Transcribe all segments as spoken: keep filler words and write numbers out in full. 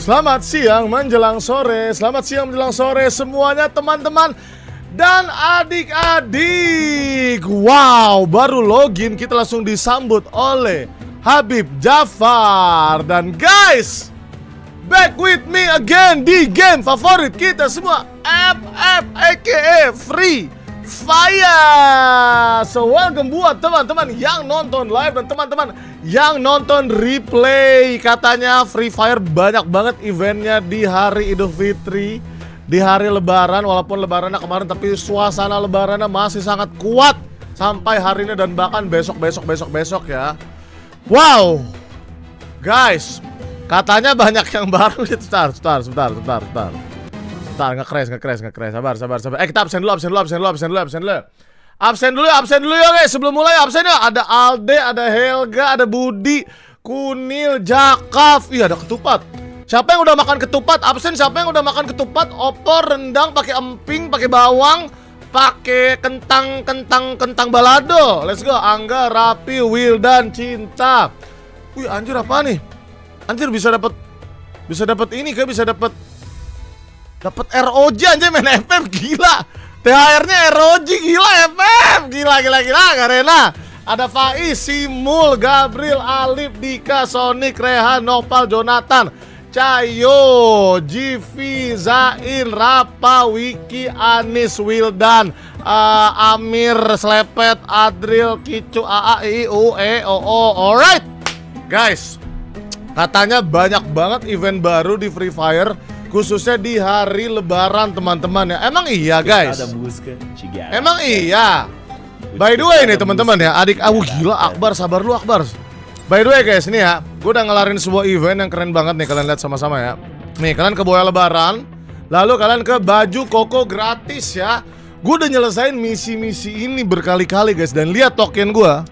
Selamat siang menjelang sore, selamat siang menjelang sore semuanya teman-teman dan adik-adik. Wow, baru login kita langsung disambut oleh Habib Jafar. Dan guys, back with me again di game favorit kita semua, F F aka Free Fire. So welcome buat teman-teman yang nonton live dan teman-teman yang nonton replay. Katanya Free Fire banyak banget eventnya di hari Idul Fitri, di hari Lebaran. Walaupun Lebarannya kemarin, tapi suasana Lebarannya masih sangat kuat sampai hari ini dan bahkan besok, besok, besok, besok ya. Wow, guys, katanya banyak yang baru. Sebentar, sebentar, sebentar, sebentar, sebentar. Sebentar, nge-crash, nge-crash, nge-crash. Sabar, sabar, sabar. Eh, kita absen dulu, absen dulu, absen dulu, absen dulu, absen dulu. Absen dulu, absen dulu ya guys. Sebelum mulai absen ya. Ada Alde, ada Helga, ada Budi, Kunil, Jakaf. Iya, ada ketupat. Siapa yang udah makan ketupat? Absen siapa yang udah makan ketupat? Opor, rendang, pakai emping, pakai bawang, pakai kentang, kentang, kentang balado. Let's go. Angga, Rapi, Wildan, Cinta. Wih, anjir apa nih? Anjir bisa dapat, bisa dapat ini kayak bisa dapat, dapat R O J anjir main F F gila. T H R-nya R O J gila F F. Gila gila gila Garena. Ada Faiz, Simul, Gabriel, Alif, Dika, Sonic, Rehan, Nopal, Jonathan, Cayo, Jivi, Zain, Rapa, Wiki, Anis, Wildan, uh, Amir, Slepet, Adril, Kicu, A A, I, U, E, O, O. Alright guys, katanya banyak banget event baru di Free Fire, khususnya di hari Lebaran teman-teman ya. Emang iya guys? Emang iya? By the way nih teman-teman ya, adik, ah gila Akbar, sabar lu Akbar. By the way guys, nih ya, gue udah ngelarin sebuah event yang keren banget nih, kalian lihat sama-sama ya. Nih, kalian ke Boya Lebaran, lalu kalian ke baju koko gratis ya. Gue udah nyelesain misi-misi ini berkali-kali guys, dan lihat token gue.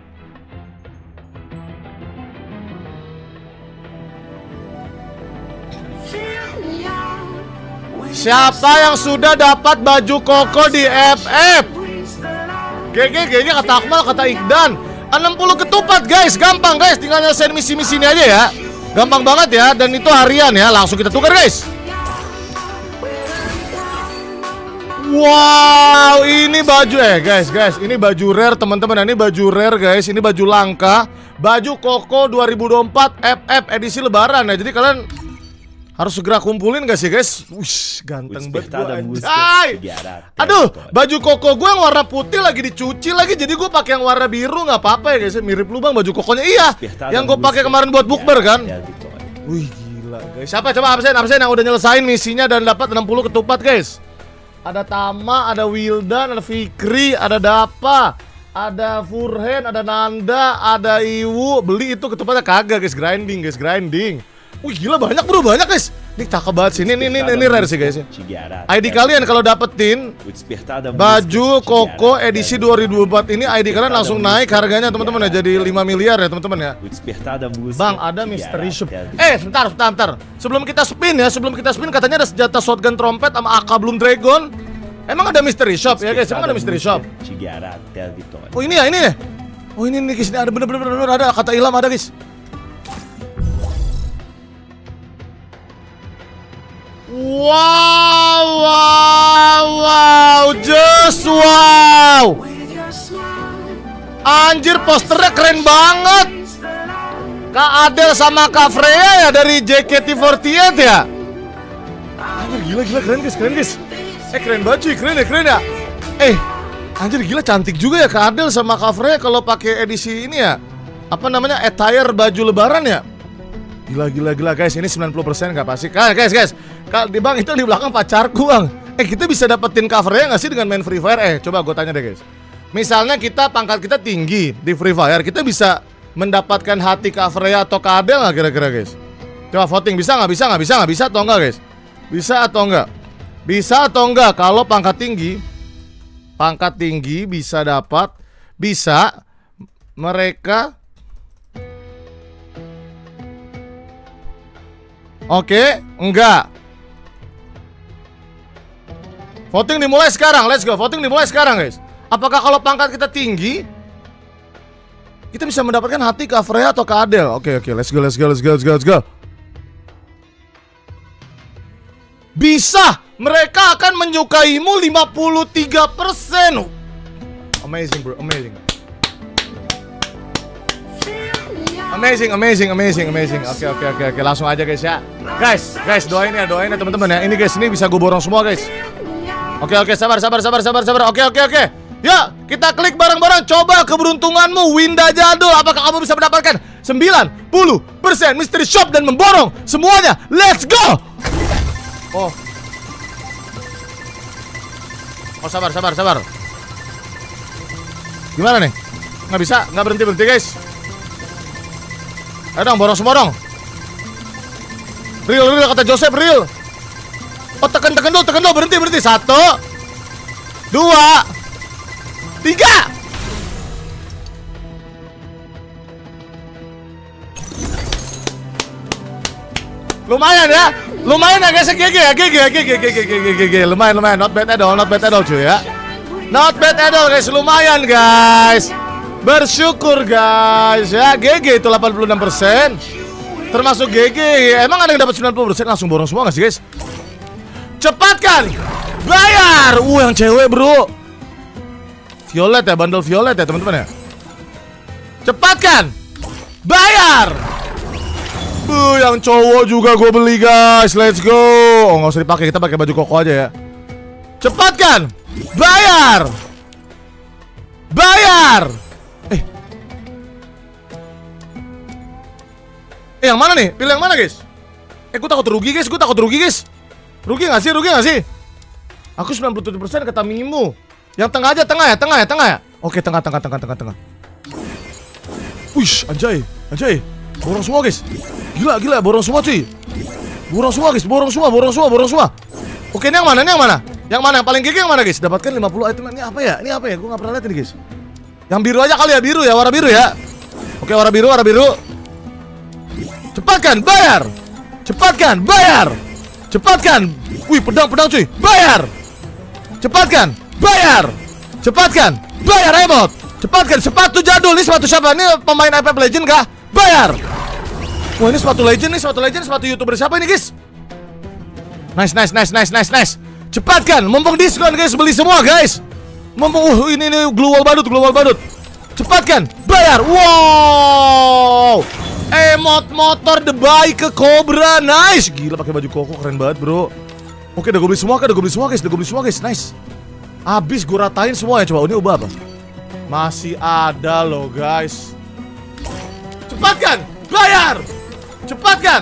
Siapa yang sudah dapat baju koko di F F? G G, G G kata Akmal, kata Ikdan. enam puluh ketupat guys, gampang guys, tinggal nyelesain misi-misi ini aja ya. Gampang banget ya, dan itu harian ya, langsung kita tukar guys. Wow, ini baju eh guys, guys, ini baju rare teman-teman. Ini baju rare guys, ini baju langka. Baju koko dua ribu dua puluh empat F F edisi Lebaran ya. Jadi kalian harus segera kumpulin gak sih guys? Wush, ganteng banget gue anjay. Aduh, baju koko gue yang warna putih lagi dicuci lagi, jadi gue pakai yang warna biru nggak apa-apa ya guys. Mirip lu bang baju kokonya. Iya, yang gue pakai kemarin buat bukber kan. Wih gila guys. Siapa coba absen absen yang udah nyelesain misinya dan dapat enam puluh ketupat guys? Ada Tama, ada Wildan, ada Fikri, ada Dapa, ada Furhen, ada Nanda, ada Iwu. Beli itu ketupatnya kagak guys, grinding guys, grinding. Wih gila banyak bro, banyak guys. Ini cakep banget sih, ini, ini, ini, ini rare sih guys ya. I D kalian kalau dapetin baju koko edisi dua ribu dua puluh empat ini, I D kalian langsung naik harganya teman-teman ya, jadi lima miliar ya teman-teman ya. Bang ada mystery shop. Eh bentar, bentar, bentar. Sebelum kita spin ya, sebelum kita spin katanya ada senjata shotgun trompet sama A K Bloom Dragon. Emang ada mystery shop ya guys, emang ada mystery shop. Oh ini ya, ini ya. Oh ini nih guys, ini ada bener-bener ada, kata Ilham ada guys. Wow, wow, wow, just wow. Anjir posternya keren banget. Kak Adel sama Kak Freya ya dari J K T empat puluh delapan ya. Anjir gila gila keren guys, keren guys. Eh keren baju, keren ya, keren ya. Eh, anjir gila cantik juga ya Kak Adel sama Kak Freya kalau pakai edisi ini ya. Apa namanya? Attire baju lebaran ya. Gila gila gila guys, ini sembilan puluh persen gak pasti. Guys guys guys, Kak, di bang itu di belakang pacarku bang. Eh kita bisa dapetin covernya gak sih dengan main Free Fire? Eh coba gue tanya deh guys. Misalnya kita pangkat kita tinggi di Free Fire, kita bisa mendapatkan hati covernya atau kadel gak kira-kira guys? Coba voting, bisa gak? Bisa gak? Bisa gak? Bisa atau enggak guys? Bisa atau enggak? Bisa atau enggak? Kalau pangkat tinggi, pangkat tinggi bisa dapat, bisa mereka. Oke, enggak. Voting dimulai sekarang, let's go. Voting dimulai sekarang guys. Apakah kalau pangkat kita tinggi, kita bisa mendapatkan hati Kak Freya atau Kak Adel? Oke, oke, let's go, let's go, let's go, let's go, let's go. bisa. Mereka akan menyukaimu lima puluh tiga persen. Amazing bro, amazing. Amazing, amazing, amazing, amazing. Oke, oke, oke, oke. Langsung aja guys ya. Guys, guys, doain ya, doain ya teman-teman ya. Ini guys, ini bisa gue borong semua guys. Oke, oke, sabar, sabar, sabar, sabar, sabar. Oke, oke, oke. Ya, kita klik bareng-bareng. Coba keberuntunganmu, Winda Jadul. Apakah kamu bisa mendapatkan sembilan puluh persen mystery shop dan memborong semuanya? Let's go. Oh. Oh, sabar, sabar, sabar. Gimana nih? Nggak bisa, nggak berhenti-berhenti guys. Ayo dong, borong semua dong. Real, real, kata Joseph, real. Oh, tekan, tekan dulu, tekan dulu, berhenti, berhenti. Satu, dua, tiga. Lumayan ya, lumayan ya guys, G G ya, G G ya, G G, G G, G G, G G, lumayan, lumayan, not bad at all, not bad at all cuy ya. Not bad at all guys, lumayan guys. Bersyukur guys ya, G G itu delapan puluh enam persen. Termasuk G G, emang ada yang dapat sembilan puluh persen langsung borong semua gak sih guys? Cepatkan, bayar. Uh, yang cewek bro. Violet ya, bundle violet ya teman-teman ya. Cepatkan, bayar. Uh, yang cowok juga gue beli guys, let's go. Oh nggak usah dipakai, kita pakai baju koko aja ya. Cepatkan, bayar, bayar. Eh, eh yang mana nih? Pilih yang mana guys? Eh gue takut rugi guys, gue takut rugi guys. Rugi nggak sih, rugi nggak sih? Aku sembilan puluh tujuh persen kata Mimu. Yang tengah aja, tengah ya, tengah ya, tengah ya. Oke tengah, tengah, tengah, tengah, tengah. Wish, anjay, anjay. Borong semua guys. Gila, gila, borong semua cuy. Borong semua guys, borong semua, borong semua, borong semua. Oke, ini yang mana, ini yang mana? Yang mana, yang paling gigi yang mana guys? Dapatkan lima puluh item, ini apa ya? Ini apa ya? Gue gak pernah lihat ini guys. Yang biru aja kali ya, biru ya, warna biru ya. Oke, warna biru, warna biru. Cepatkan, bayar. Cepatkan, bayar. Cepatkan. Wih, pedang, pedang cuy, bayar. Cepatkan, bayar. Cepatkan, bayar emot. Cepatkan, sepatu jadul, ini sepatu siapa? Ini pemain Apex Legends kah? Bayar. Wah ini sepatu legend nih, sepatu legend, sepatu youtuber siapa ini guys? Nice, nice, nice, nice, nice, nice. Cepatkan, mumpung diskon guys, beli semua guys. Mumpung, uh ini nih glue wall badut, glue wall badut. Cepatkan, bayar. Wow. Emot motor The Bike ke Cobra, nice. Gila pakai baju koko, keren banget bro. Oke udah gue beli semua, kan udah gue beli semua guys, udah gue beli semua guys, nice. Abis gue ratain semua ya, coba ini ubah apa? Masih ada loh guys. Cepatkan, bayar. Cepatkan.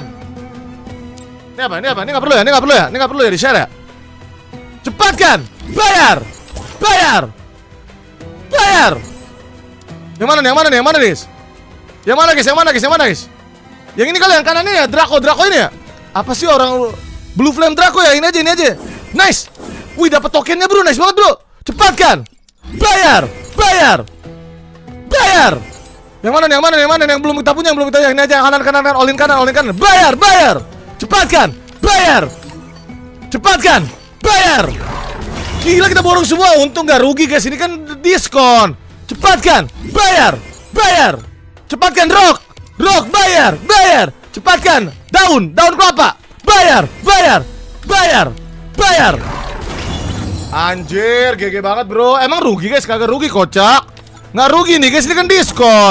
Ini apa? Ini apa? Ini nggak perlu ya? Ini nggak perlu ya? Ini nggak perlu ya di share ya? Cepatkan, bayar, bayar, bayar. Yang mana nih? Yang mana nih? Yang mana guys? Yang mana guys? Yang mana guys? Yang mana guys? Yang ini kali yang kanan ini ya? Draco, Draco ini ya? Apa sih orang Blue Flame Draco ya? Ini aja, ini aja. Nice. Wih dapat tokennya bro, nice banget bro. Cepatkan, bayar, bayar, bayar. Yang mana nih, yang mana nih, yang mana nih, yang belum kita punya, yang belum kita, yang ini aja, kanan, kanan, kanan, all in kanan, all in kanan. Bayar, bayar. Cepatkan, bayar. Cepatkan, bayar. Gila kita borong semua, untung gak rugi guys, ini kan diskon. Cepatkan, bayar, bayar. Cepatkan rock, rock, bayar, bayar. Cepatkan, daun, daun kelapa. Bayar, bayar, bayar, bayar. Anjir, G G banget bro. Emang rugi guys, kagak rugi kocak. Nggak rugi nih guys, ini kan diskon.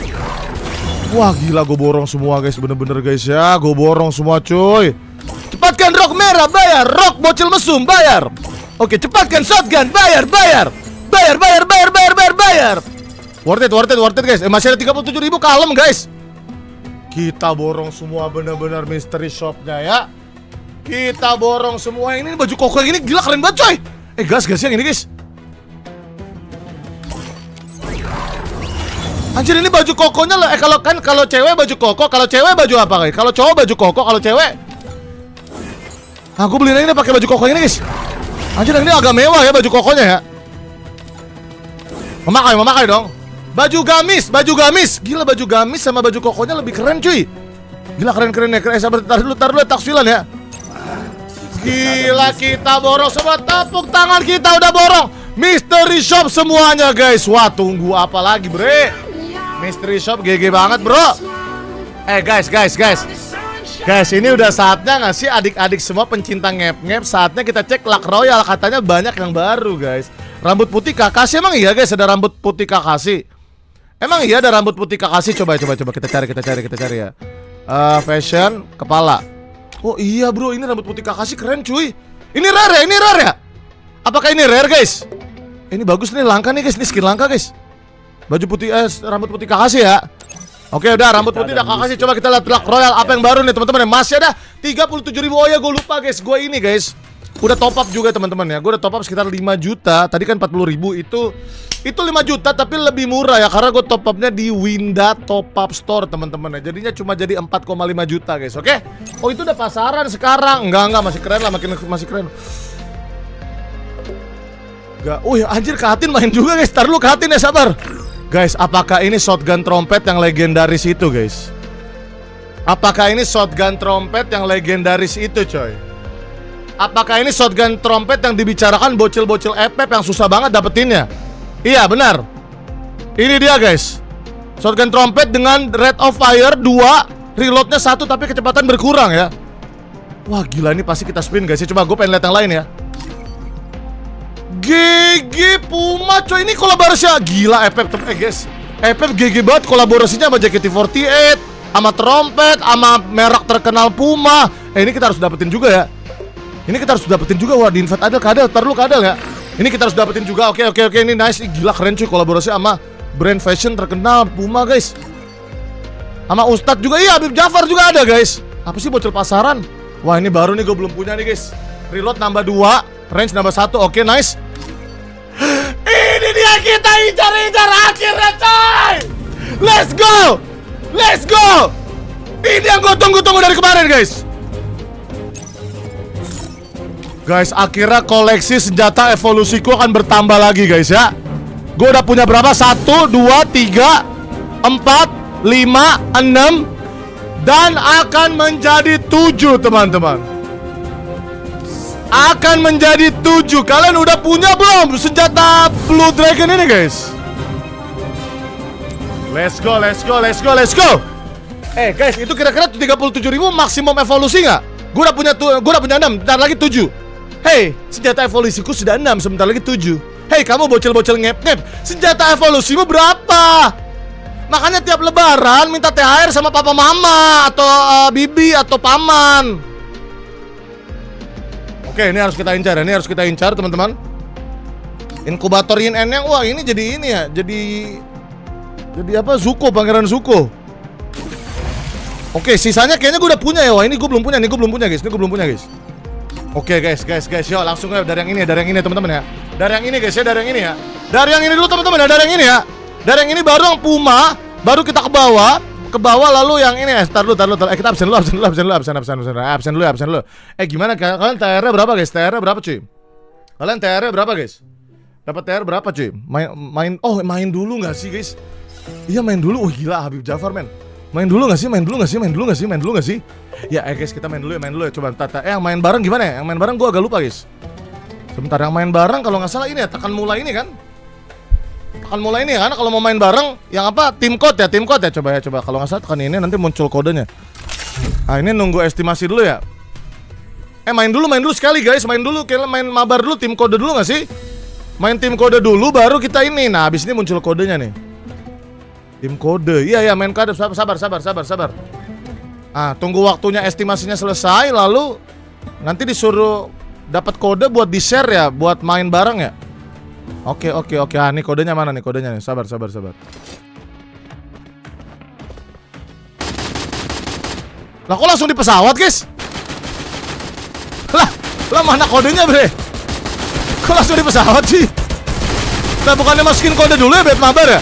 Wah gila gue borong semua guys, bener-bener guys ya. Gue borong semua cuy. Cepatkan rock merah, bayar. Rock bocil mesum, bayar. Oke cepatkan shotgun, bayar, bayar. Bayar, bayar, bayar, bayar, bayar, bayar. Worth it, worth it, worth it guys. Eh, masih ada tiga puluh tujuh ribu, kalem guys. Kita borong semua bener-bener mystery shopnya ya. Kita borong semua. Ini baju koko yang ini gila keren banget coy. Eh gas, gas yang ini guys. Anjir ini baju kokonya lah. Eh kalau kan kalau cewek baju koko, kalau cewek baju apa guys? Kalau cowok baju koko, kalau cewek. Aku beli ini pakai baju koko ini guys. Anjir ini agak mewah ya baju kokonya ya. Memakai, memakai dong. Baju gamis, baju gamis. Gila baju gamis sama baju kokonya lebih keren cuy. Gila keren-keren ya. Keren. Eh sabar, tar dulu, tar dulu taksilan ya. Gila kita borong semua, tepuk tangan kita udah borong. Mystery shop semuanya guys. Wah tunggu apa lagi bre? Mystery shop G G banget bro. Eh guys, guys, guys. Guys, ini udah saatnya nggak sih adik-adik semua pencinta ngep-ngep? Saatnya kita cek Luck Royale, katanya banyak yang baru guys. Rambut putih Kakashi, emang iya guys ada rambut putih Kakashi? Emang iya ada rambut putih Kakashi? Coba coba coba kita cari kita cari kita cari ya. Uh, fashion kepala. Oh iya bro, ini rambut putih Kakashi keren cuy. Ini rare ya, ini rare ya? Apakah ini rare guys? Ini bagus nih, langka nih guys, ini skin langka guys. Baju putih, eh, rambut putih Kakashi ya. Oke udah, rambut putih udah Kakashi. Coba kita lihat Luck Royale apa yang baru nih teman-teman. Masih ada tiga puluh tujuh ribu. Oh ya gue lupa guys, gue ini guys udah top up juga teman-teman ya. Gue udah top up sekitar lima juta. Tadi kan empat puluh ribu, itu itu lima juta tapi lebih murah ya, karena gue top upnya di Winda Top Up Store teman-teman ya. Jadinya cuma jadi empat koma lima juta guys. Oke. Oh itu udah pasaran sekarang. Enggak enggak, masih keren lah, makin masih keren. Enggak. Oh ya anjir, Katin main juga guys. Tar lu Katin ya, sabar. Guys, apakah ini shotgun trompet yang legendaris itu guys? Apakah ini shotgun trompet yang legendaris itu coy? Apakah ini shotgun trompet yang dibicarakan bocil-bocil F F yang susah banget dapetinnya? Iya benar. Ini dia guys, shotgun trompet dengan rate of fire dua, reloadnya satu tapi kecepatan berkurang ya. Wah gila, ini pasti kita spin guys ya. Coba gue pengen lihat yang lain ya. G G Puma coy, ini kolaborasi gila F F eh guys. F F G G banget kolaborasinya sama J K T empat delapan, sama trompet, sama merek terkenal Puma. Eh ini kita harus dapetin juga ya. Ini kita harus dapetin juga. Wah di invite Adel, kadal, tar lu kadal ya. Ini kita harus dapetin juga. Oke oke oke, ini nice. Gila keren cuy, kolaborasi sama brand fashion terkenal Puma guys. Sama Ustadz juga, iya Habib Jafar juga ada guys. Apa sih bocil pasaran? Wah ini baru nih, gue belum punya nih guys. Reload nambah dua, range nambah satu, oke nice. Ini dia kita incar-incar akhirnya coy. Let's go. Let's go. Ini yang gue tunggu-tunggu dari kemarin guys. Guys, akhirnya koleksi senjata evolusiku akan bertambah lagi guys ya. Gue udah punya berapa? Satu, dua, tiga, empat, lima, enam, dan akan menjadi tujuh teman-teman. Akan menjadi tujuh. Kalian udah punya belum senjata Blue Dragon ini guys? Let's go, let's go, let's go, let's go. Eh guys, itu kira-kira tiga puluh tujuh ribu maksimum evolusi nggak? Gue udah punya tuh, gue udah punya enam, bentar lagi tujuh. Hey, senjata evolusiku sudah enam, sebentar lagi tujuh. Hey, kamu bocil-bocil ngep-ngep, senjata evolusimu berapa? Makanya tiap lebaran minta T H R sama papa mama atau uh, bibi atau paman. Oke, ini harus kita incar, ini harus kita incar teman-teman. Inkubator yin en yang, wah ini jadi ini ya, jadi jadi apa? Zuko, pangeran Zuko. Oke, sisanya kayaknya gue udah punya ya. Wah ini gue belum punya, ini gue belum punya guys, ini gue belum punya guys. Oke guys, guys, guys, yuk langsung ya dari yang ini ya, dari yang ini teman-teman ya. Dari yang ini guys ya, dari yang ini ya. Dari yang ini dulu teman-teman ya, dari yang ini ya. Dari yang ini baru yang Puma, baru kita ke bawah. Ke bawah lalu yang ini ya, tar dulu, tar dulu, tar. Eh kita absen dulu, absen dulu, absen dulu, absen, absen, absen, absen dulu, absen dulu. Eh gimana kalian T R-nya berapa guys? T R-nya berapa cuy? Kalian T R-nya berapa guys? Dapat T R berapa cuy? Main, main, oh main dulu nggak sih guys? Iya main dulu, oh gila Habib Jafar men. Main dulu nggak sih? Main dulu nggak sih? Main dulu nggak sih? Main dulu nggak sih? Ya eh guys kita main dulu ya, main dulu ya. Coba tata. Eh yang main bareng gimana ya? Yang main bareng gua agak lupa guys. Sebentar, yang main bareng kalau nggak salah ini ya, tekan mulai ini kan? Tekan mulai ini ya, karena kalau mau main bareng yang apa? Tim code ya, tim code ya. Coba ya, coba kalau nggak salah tekan ini nanti muncul kodenya. Ah ini nunggu estimasi dulu ya. Eh main dulu, main dulu sekali guys, main dulu. Kayak main mabar dulu, tim kode dulu nggak sih? Main tim kode dulu baru kita ini. Nah habis ini muncul kodenya nih. Tim kode, iya ya main kode, sabar sabar sabar sabar. Ah tunggu waktunya estimasinya selesai, lalu nanti disuruh dapat kode buat di share ya, buat main bareng ya. Oke oke oke, ah ini kodenya mana nih kodenya nih, sabar sabar sabar. Lah kok langsung di pesawat guys? Lah, lah mana kodenya bre? Kok langsung di pesawat sih? Nah bukannya masukin kode dulu ya, bet mabar ya?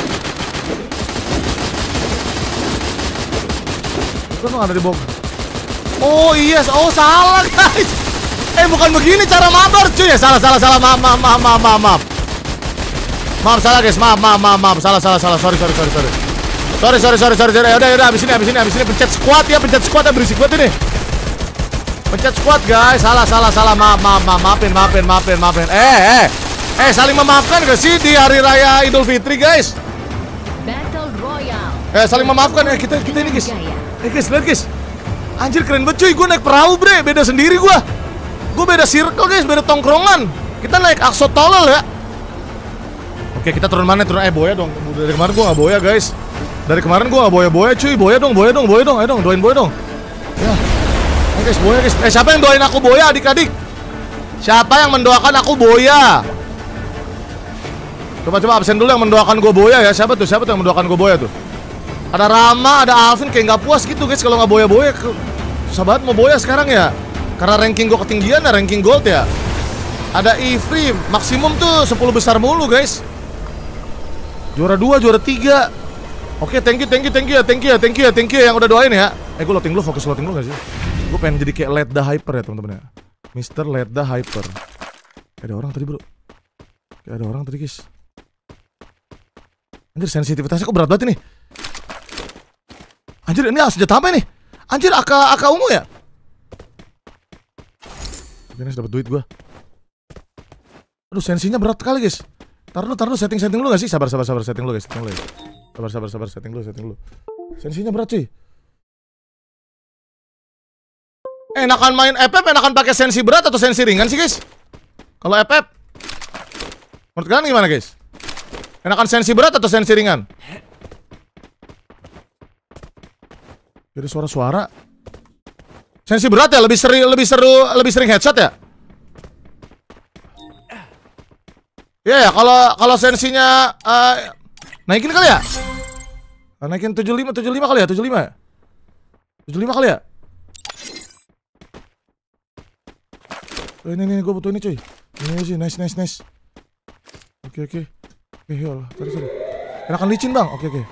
Itu ada di bawah. Oh iya, yes. Oh salah guys. Eh bukan begini cara mabar cuy ya. Salah salah salah, maaf maaf maaf maaf maaf maaf. Maaf salah guys, maaf maaf maaf maaf. Salah salah salah, sorry sorry sorry sorry. Sorry sorry sorry sorry sorry. Udah udah habis ini habis ini habis ini pencet squad ya, pencet squad ya, berisik banget ini. Pencet squad guys. Salah salah salah, maaf maaf maaf, maafin maafin maafin maafin. Eh eh eh saling memaafkan gak sih di hari raya Idul Fitri guys? Battle Royale. Eh saling memaafkan, eh kita kita ini guys. Eh guys, lihat guys. Anjir keren banget cuy, gue naik perahu bre, beda sendiri gue. Gue beda circle guys, beda tongkrongan. Kita naik axolotl ya. Oke kita turun mana? Turun eh boya dong. Dari kemarin gue gak boya guys. Dari kemarin gue gak boya-boya cuy. Boya dong, boya dong, boya dong. Ayo dong, doain boya dong. Ya. Ayo guys, boya guys. Eh siapa yang doain aku boya adik-adik? Siapa yang mendoakan aku boya? Coba-coba absen dulu yang mendoakan gue boya ya. Siapa tuh? Siapa tuh yang mendoakan gue boya tuh? Ada Rama, ada Alvin kayak nggak puas gitu guys kalau nggak boya-boya. Susah banget mau boya sekarang ya. Karena ranking gue ketinggian ya, ranking gold ya. Ada Ivry, maksimum tuh sepuluh besar mulu guys. Juara dua, juara tiga. Oke, thank you, thank you, thank you ya, thank you ya, thank you ya, thank you yang udah doain ya. Eh gue loading dulu, fokus loading dulu gak sih? Gue pengen jadi kayak Let the Hyper ya teman-teman ya. Mister Let the Hyper. Ada orang tadi bro. Kayak ada orang tadi guys. Anjir sensitivitasnya kok berat banget ini. Anjir ini senjata apa ini? Anjir A K A K ungu ya? Gini dapat duit gua. Aduh sensinya berat kali guys. Taruh lu, taruh lu, setting setting lu gak sih? Sabar sabar sabar setting lu guys, setting lu guys. Sabar sabar sabar setting lu, setting lu. Sensinya berat cuy. Enakan main F F, enakan pakai sensi berat atau sensi ringan sih guys? Kalau F F menurut kalian gimana guys? Enakan sensi berat atau sensi ringan? Jadi suara-suara. Sensi berat ya, lebih sering lebih seru, lebih sering headshot ya? Iya ya, kalau kalau sensinya uh, naikin kali ya? Naikin tujuh puluh lima, tujuh puluh lima kali ya, tujuh puluh lima ya? tujuh puluh lima kali ya? Oh, ini nih gue butuh ini cuy. Ini sih, nice nice nice. Oke oke. Oke, ya Allah, sorry sorry. Enakan licin bang, oke oke.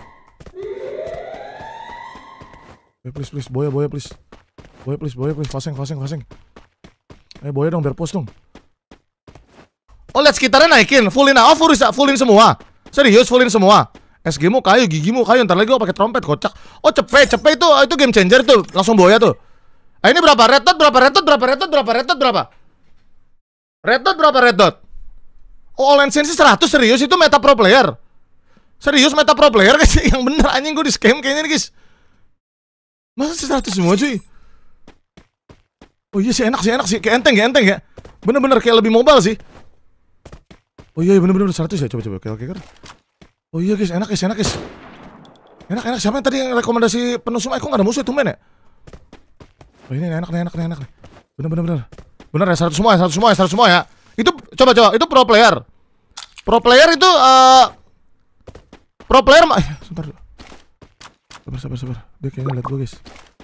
Eh, please please, boya boya please. Boya please, boya please, faseng faseng faseng. Eh boya dong, biar post dong. Oh lihat sekitarnya naikin, fullin ah, oh fullin, fullin semua. Serius fullin semua. S G mu kayu, gigimu kayu, ntar lagi gue pakai trompet kocak. Oh cepet cepet itu itu game changer tuh, langsung boya tuh. Ah ini berapa? Red dot berapa? Red dot berapa? Red dot berapa? Red dot berapa? Red dot berapa? Red dot? Oh all sensi seratus, serius itu meta pro player. Serius meta pro player guys, yang bener anjing gue di scam kayaknya nih guys. Masa seratus semua cuy? Oh iya sih enak sih enak sih, kayak enteng ya enteng ya. Bener-bener kayak lebih mobile sih. Oh iya bener-bener seratus ya, coba-coba oke oke kan. Oh iya guys, enak guys, enak guys. Enak-enak, siapa yang tadi yang rekomendasi penusum? Eh kok gak ada musuh itu men ya? Oh ini enak nih, enak nih, enak nih. Bener-bener bener ya, seratus semua ya, seratus semua ya, seratus semua ya. Itu coba-coba, itu pro player. Pro player itu uh, pro player mah. Sebentar dulu. Sabar, sabar, sabar. Dia kayaknya liat gue guys.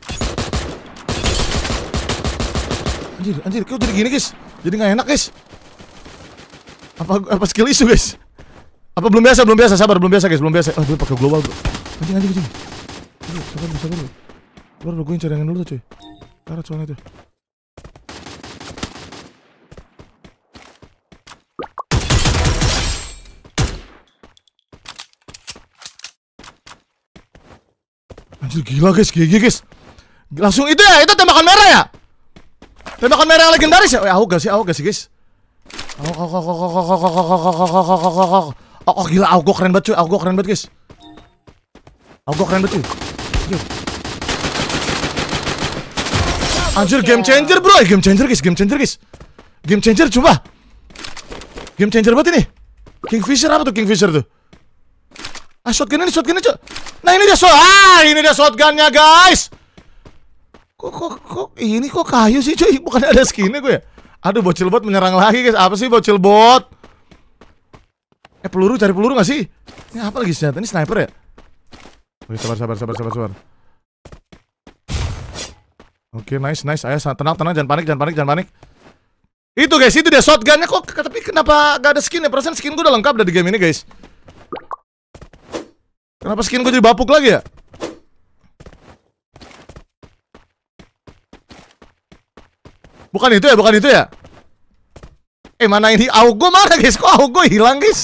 Anjir, anjir, kok jadi gini guys? Jadi gak enak guys. Apa apa skill isu guys? Apa belum biasa, belum biasa, sabar, belum biasa guys, belum biasa. Oh, dia pakai global bro. Anjing, anjing, anjing. Aduh, sabar, sabar dulu. Baru gue cadangan dulu tuh cuy. Karat soalnya tuh. Anjir gila guys, gigi guys. Langsung itu ya, itu tembakan merah ya? Tembakan merah yang legendaris ya? Oh, aku gak sih, aku gak sih guys. Oh, oh, oh, oh, oh, oh, oh, oh, oh, oh, oh, gila, aku keren banget cuy, aku keren banget guys. Aku keren banget cuy. Anjir game changer bro, game changer guys, game changer guys. Game changer coba. Game changer banget ini. Kingfisher apa tuh Kingfisher tuh? Ah shotgun ini, shotgun ini cuy. Nah ini dia shot, ah ini dia shotgunnya guys. Kok, kok, kok, ini kok kayu sih cuy, bukan ada skinnya gue ya. Aduh bocil bot menyerang lagi guys, apa sih bocil bot? Eh peluru, cari peluru gak sih? Ini apa lagi senjata, ini sniper ya? Oke sabar, sabar, sabar, sabar, sabar. Oke nice, nice, ayo tenang, tenang, jangan panik, jangan panik, jangan panik. Itu guys, itu dia shotgunnya kok, tapi kenapa gak ada skin ya? Perasaan skin gue udah lengkap dari game ini guys. Kenapa skin gue jadi bapuk lagi ya? Bukan itu ya, bukan itu ya. Eh mana ini Augo mana guys? Kok Augo hilang guys?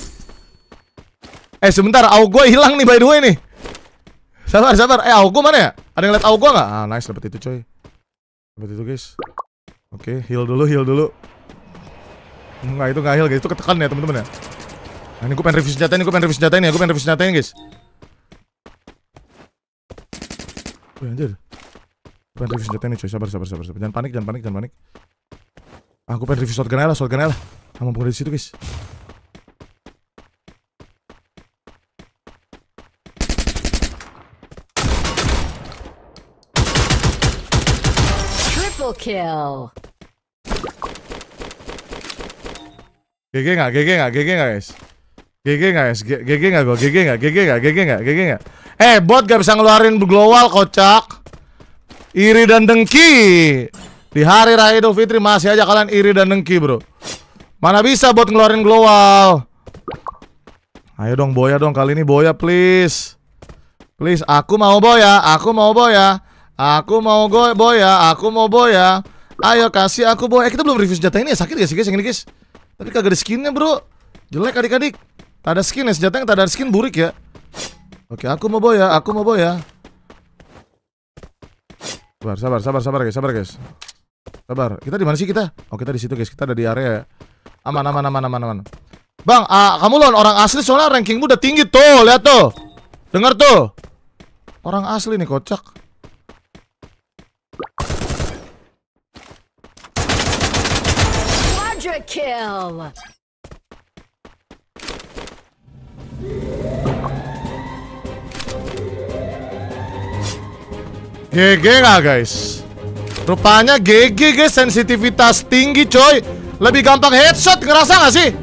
Eh sebentar, Augo hilang nih by the way nih. Sabar, sabar. Eh Augo mana ya? Ada yang liat Augo nggak? Ah nice, dapet itu coy. Dapet itu guys. Oke, heal dulu, heal dulu. Enggak, itu nggak heal guys, itu ketekan ya teman-teman ya. Nah, ini gue pengen review senjata ini, gue pengen review senjata ini ya, gue pengen review senjata ini guys. Wih anjir. Pengen review senjata ini coy, sabar sabar sabar sabar. Jangan panik, jangan panik, jangan panik. Aku pengen review shotgun aja lah, shotgun aja lah. Kamu mumpung dari situ guys. Triple kill. G G nggak, G G nggak, G G nggak guys. G G nggak guys, G G nggak gue, G G nggak, G G nggak, G G nggak, G G nggak. Eh bot gak bisa ngeluarin global kocak. Iri dan dengki. Di hari raya Idul Fitri masih aja kalian iri dan dengki bro. Mana bisa buat ngeluarin global. Ayo dong boya dong, kali ini boya please. Please, aku mau boya, aku mau boya. Aku mau go boya, aku mau boya. Ayo kasih aku boya. Eh, kita belum review senjata ini ya, sakit gak sih guys yang ini guys? Tapi kagak ada skinnya bro. Jelek adik-adik. Tak ada skin ya, senjata yang tak ada skin burik ya. Oke, aku mau boya, aku mau boya. Sabar, sabar, sabar, sabar guys, sabar guys. Sabar. Kita di mana sih kita? Oh, kita di situ guys. Kita ada di area ya. Aman, aman, aman, aman, aman. Bang, uh, kamu lawan orang asli soalnya rankingmu udah tinggi tuh. Lihat tuh. Dengar tuh. Orang asli nih kocak. Quadra kill. G G nggak guys? Rupanya G G guys, sensitivitas tinggi coy. Lebih gampang headshot, ngerasa nggak sih?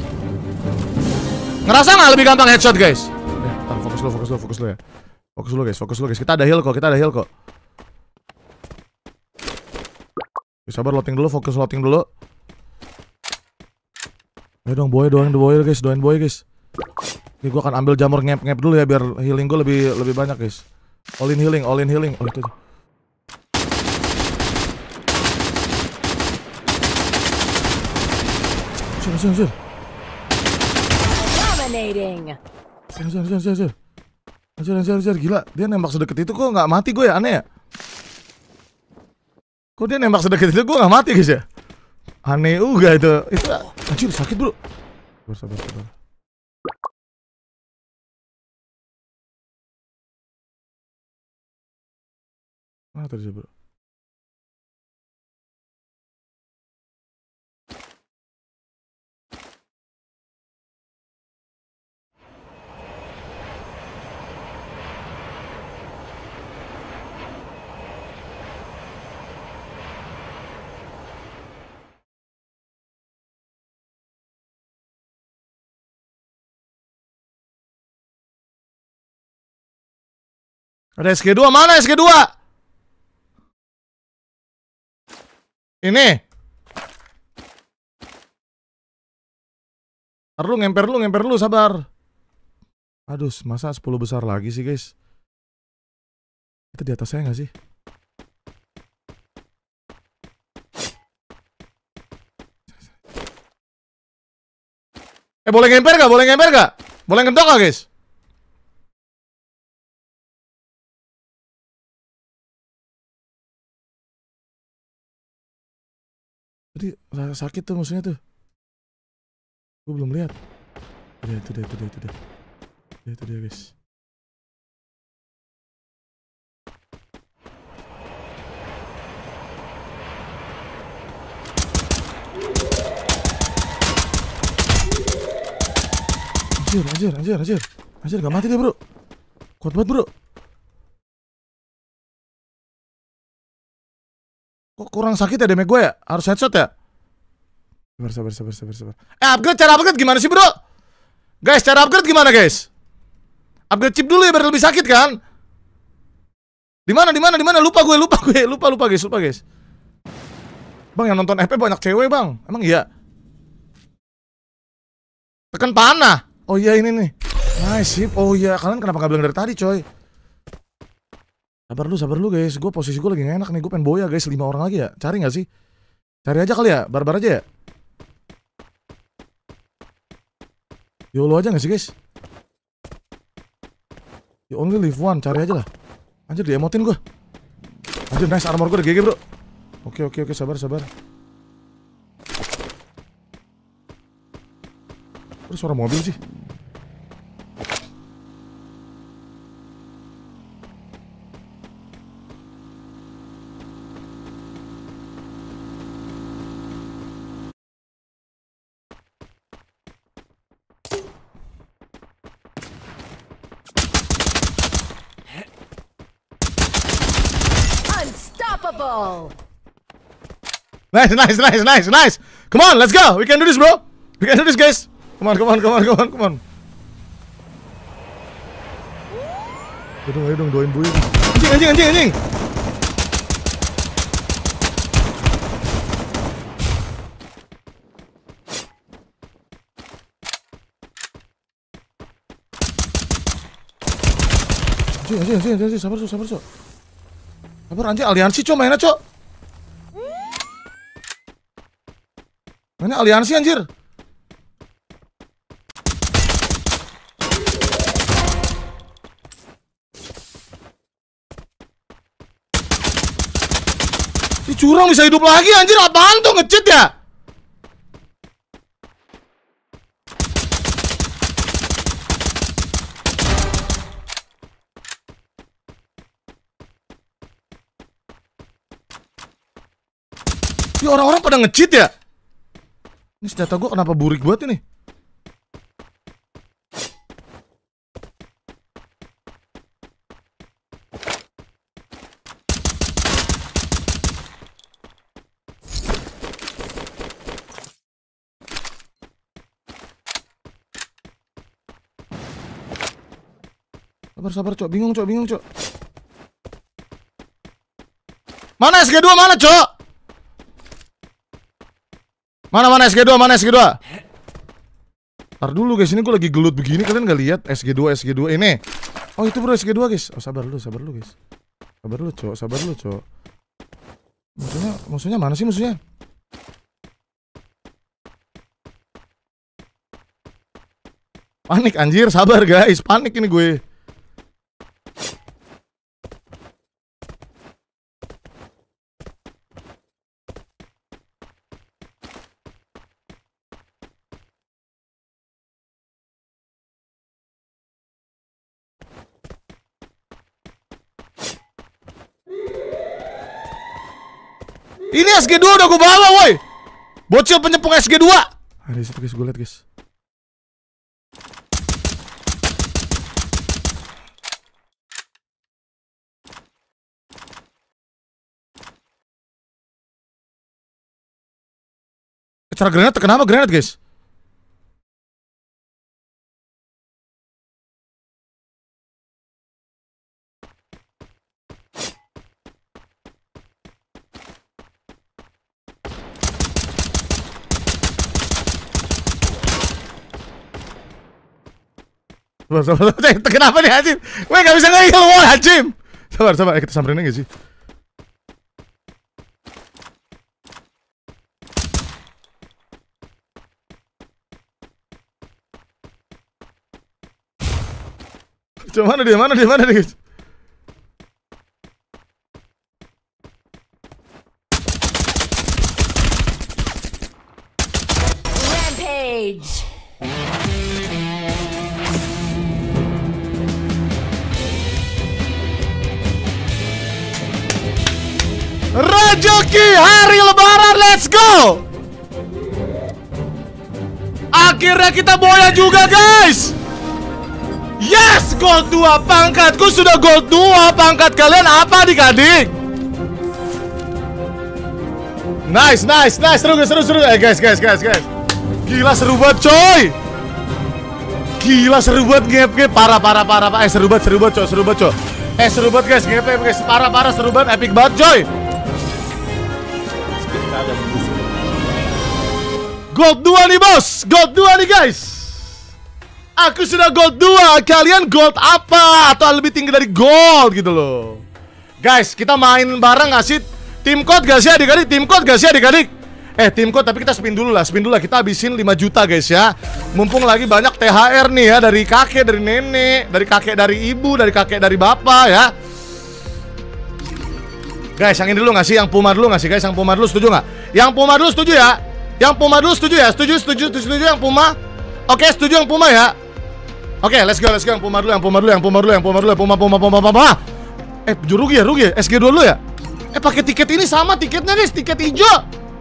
Ngerasa nggak lebih gampang headshot guys? Eh, tar, fokus dulu, fokus dulu, fokus dulu ya. Fokus dulu guys, fokus dulu guys. Kita ada heal kok, kita ada heal kok. Sabar, loading dulu, fokus loading dulu. Ayo dong boy, doain boy guys, doain boy guys. Oke, gue akan ambil jamur ngep-ngep dulu ya biar healing gue lebih lebih banyak guys. All in healing, all in healing. Oh itu. Anjir, anjir, anjir. Dominating. Anjir, anjir, anjir, anjir. Anjir, anjir, anjir, gila. Dia nembak sedekat itu kok nggak mati gue ya, aneh ya. Kok dia nembak sedekat itu gue nggak mati guys ya. Aneh juga itu. Itu anjir sakit bro. Sabar, sabar, sabar. Mana tadi bro? Ada S G dua, mana S G dua? Ini. Ntar lu ngemper lu, ngemper lu, sabar. Aduh, masa sepuluh besar lagi sih guys? Itu di atas saya gak sih? Eh boleh ngemper gak? Boleh ngemper gak? Boleh ngedok gak guys? Tadi sakit tuh musuhnya tuh. Gue belum lihat. Itu dia, itu dia, itu dia, itu dia. Itu dia guys. Anjir, anjir, anjir, anjir. Anjir, gak mati dia bro. Kuat banget bro. Kok kurang sakit ya damage gue ya? Harus headshot ya? Sabar, sabar, sabar, sabar, sabar. Eh upgrade, cara upgrade gimana sih bro? Guys, cara upgrade gimana guys? Upgrade chip dulu ya biar lebih sakit kan? Di mana, di mana, di mana? Lupa gue, lupa gue, lupa, lupa guys, lupa guys. Bang yang nonton F P banyak cewek bang, emang iya? Tekan panah. Oh iya ini nih. Nice sip. Oh iya, kalian kenapa gak bilang dari tadi coy? Sabar lu, sabar lu guys. Gue posisi gue lagi gak enak nih. Gue pengen boya guys. Lima orang lagi ya. Cari gak sih? Cari aja kali ya. Barbar aja ya. YOLO aja gak sih guys? You only live one. Cari aja lah. Anjir diemotin gue. Anjir nice. Armor gue udah G G bro. Oke oke oke. Sabar sabar. Terus suara mobil sih. Triple. Nice, nice, nice, nice, nice. Come on, let's go. We can do this, bro. We can do this, guys. Come on, come on, come on, come on, come on. Ayo dong, ayo dong, doain Buy. Anjing, anjing, anjing, anjing. Anjing, anjing, anjing, anjing, sabar, sabar, sabar. Sabar, anjing, aliansi, cok, mainnya, cok. Mainnya aliansi, anjir. Si curang bisa hidup lagi, anjir. Apaan tuh, nge-cheat ya? Ini orang-orang pada nge-cheat ya? Ini senjata gue kenapa burik buat ini? Sabar, sabar, cok. Bingung, cok. Bingung, cok. Mana S G dua? Mana, cok? Mana mana S G dua, mana S G dua? Ntar dulu guys, ini gue lagi gelut begini, kalian gak lihat S G dua, S G dua ini. Oh itu bro S G dua guys. Oh sabar dulu, sabar dulu guys. Sabar dulu cok, sabar dulu cok. Musuhnya, musuhnya mana sih musuhnya? Panik anjir, sabar guys, panik ini gue. Ini S G dua udah gue bawa woi. Bocil penyepung S G dua. Ada situ guys, gue liat guys. Cara granat kenapa granat guys? Sabar, sabar, sabar. Kenapa nih anjing? Gue gak bisa nge-heal wall anjing. Sabar, sabar, kita samperin aja sih. Coba mana dia, mana dia, mana dia guys? Rampage. Rezeki hari lebaran, let's go. Akhirnya kita boya juga guys. Yes, gold dua pangkatku sudah gold dua. Pangkat kalian apa adik-adik? Nice, nice, nice. Seru, seru, seru. Eh guys, guys, guys, guys. Gila seru banget coy. Gila seru banget game-game. Parah, parah, parah, parah. Eh seru banget, seru banget coy, seru banget coy. Eh seru banget guys, game-game guys. Parah, parah, seru banget, epic banget coy. Gold dua nih bos, gold dua nih guys. Aku sudah gold dua, kalian gold apa? Atau lebih tinggi dari gold gitu loh. Guys, kita main bareng gak sih? Tim code gak sih adik-adik? Tim code gak sih adik-adik? Eh tim code tapi kita spin dulu lah, spin dulu lah. Kita habisin lima juta guys ya. Mumpung lagi banyak T H R nih ya. Dari kakek, dari nenek, dari kakek, dari ibu, dari kakek, dari bapak ya. Guys, yang ini dulu gak sih? Yang Puma dulu gak sih guys? Yang Puma dulu setuju gak? Yang Puma dulu setuju ya? Yang Puma dulu setuju ya? Setuju, setuju, setuju, setuju yang Puma. Oke, setuju yang Puma ya. Oke, let's go, let's go. Yang Puma dulu, yang Puma dulu, yang Puma dulu, yang Puma dulu, yang Puma, Puma, Puma, Puma, Puma. Eh, rugi ya, rugi ya? S G dua dulu ya? Eh, pakai tiket ini sama tiketnya guys, tiket hijau.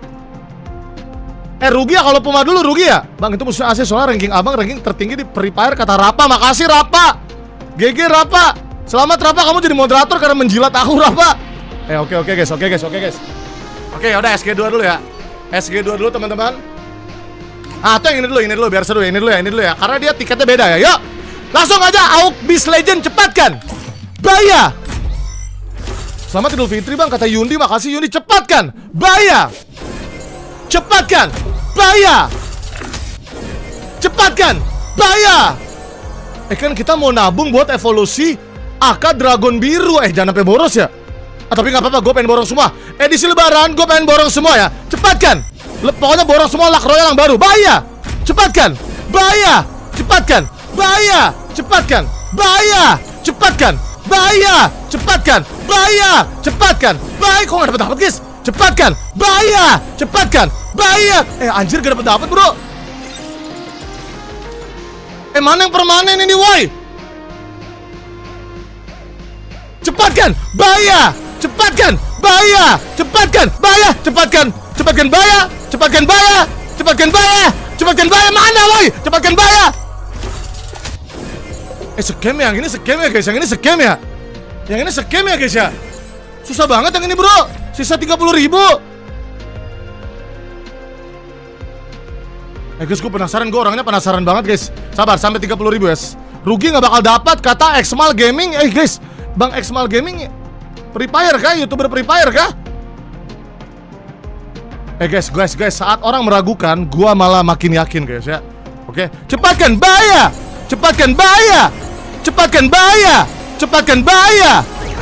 Eh, rugi ya kalau Puma dulu, rugi ya? Bang, itu musuh asli soalnya ranking abang, ranking tertinggi di Free Fire, kata Rapa. Makasih Rapa. G G Rapa. Selamat Rapa, kamu jadi moderator karena menjilat aku Rapa. Eh oke oke guys, oke guys, oke guys. Oke udah S G dua dulu ya. S G dua dulu teman-teman. Ah tuh yang ini dulu, ini dulu biar seru ya, ini dulu ya, ini dulu ya. Karena dia tiketnya beda ya. Yuk, langsung aja A U K Beast Legend cepatkan. Baya. Selamat Idul Fitri bang, kata Yundi. Makasih Yundi, cepatkan. Baya. Cepatkan. Baya. Cepatkan. Baya. Eh kan kita mau nabung buat evolusi A K Dragon Biru. Eh jangan sampai boros ya. Ah, tapi nggak apa-apa, gue pengen borong semua. Edisi lebaran, gue pengen borong semua ya. Cepatkan. Le pokoknya borong semua Luck Royale yang baru. Baya. Cepatkan. Baya. Cepatkan. Baya. Cepatkan. Baya. Cepatkan. Baya. Cepatkan. Baya. Cepatkan. Baya. Kok nggak dapet-dapet guys? Cepatkan. Baya. Cepatkan. Baya. Eh anjir gak dapet-dapet bro. Eh mana yang permanen ini woi? Cepatkan. Baya. Cepatkan, Baya, cepatkan, Baya, cepatkan, cepatkan Baya, cepatkan Baya, cepatkan Baya, cepatkan Baya, mana woi? Cepatkan Baya. Eh scam ya, yang ini scam ya guys, yang ini scam ya. Yang ini scam ya guys ya. Susah banget yang ini bro, sisa tiga puluh ribu. Eh guys, gue penasaran, gue orangnya penasaran banget guys. Sabar, sampai tiga puluh ribu guys. Rugi gak bakal dapat kata Xmal Gaming. Eh guys, Bang Xmal Gaming Free Fire kah? YouTuber Free Fire kah? Eh guys, guys, guys, saat orang meragukan, gua malah makin yakin guys ya. Oke, cepatkan Baya, cepatkan Baya, cepatkan Baya, cepatkan Baya.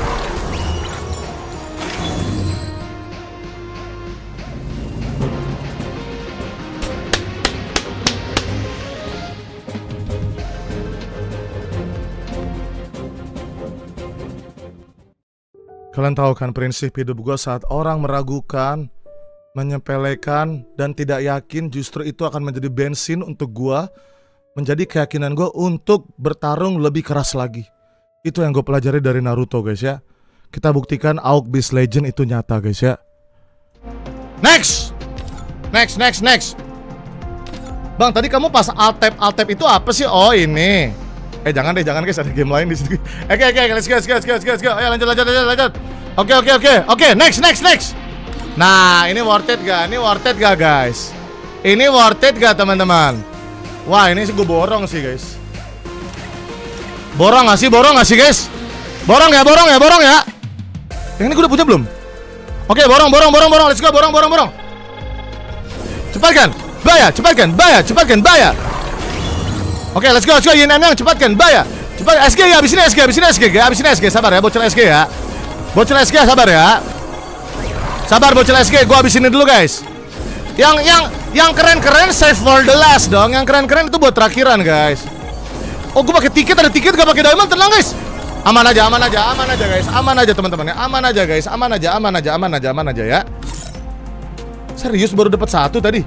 Kalian tahu kan prinsip hidup gue saat orang meragukan, menyepelekan, dan tidak yakin, justru itu akan menjadi bensin untuk gue, menjadi keyakinan gue untuk bertarung lebih keras lagi. Itu yang gue pelajari dari Naruto guys ya. Kita buktikan A U K Beast Legend itu nyata guys ya. Next! Next, next, next. Bang, tadi kamu pas alt tab alt tab itu apa sih? Oh ini. Eh jangan deh, jangan guys, ada game lain di sini. Oke oke, let's go, let's go, let's go, let's go. Ayo lanjut, lanjut, lanjut, lanjut. Oke oke oke, oke, next, next, next. Nah, ini worth it gak? Ini worth it gak guys? Ini worth it gak teman-teman? Wah, ini sih gue borong sih guys. Borong gak sih? Borong gak sih guys? Borong ya, borong ya, borong ya. Yang ini gue udah punya belum? Oke, borong, borong, borong, borong. Let's go, borong, borong, borong. Cepatkan, Baya, cepatkan, Baya, cepatkan, Baya. Oke, let's go, let's go, Yin and Yang, cepatkan, Baya. Cepat, S G ya, abis ini S G, abis ini S G, abis ini S G, sabar ya, bocil S G ya. Bocil S G, sabar ya. Sabar bocil S G, gua abis ini dulu guys. Yang, yang, yang keren-keren save for the last dong. Yang keren-keren itu buat terakhiran guys. Oh, gua pakai tiket, ada tiket gak pakai diamond, tenang guys. Aman aja, aman aja, aman aja guys, aman aja teman-teman ya, aman aja guys, aman aja, aman aja, aman aja, aman aja ya. Serius baru dapat satu tadi.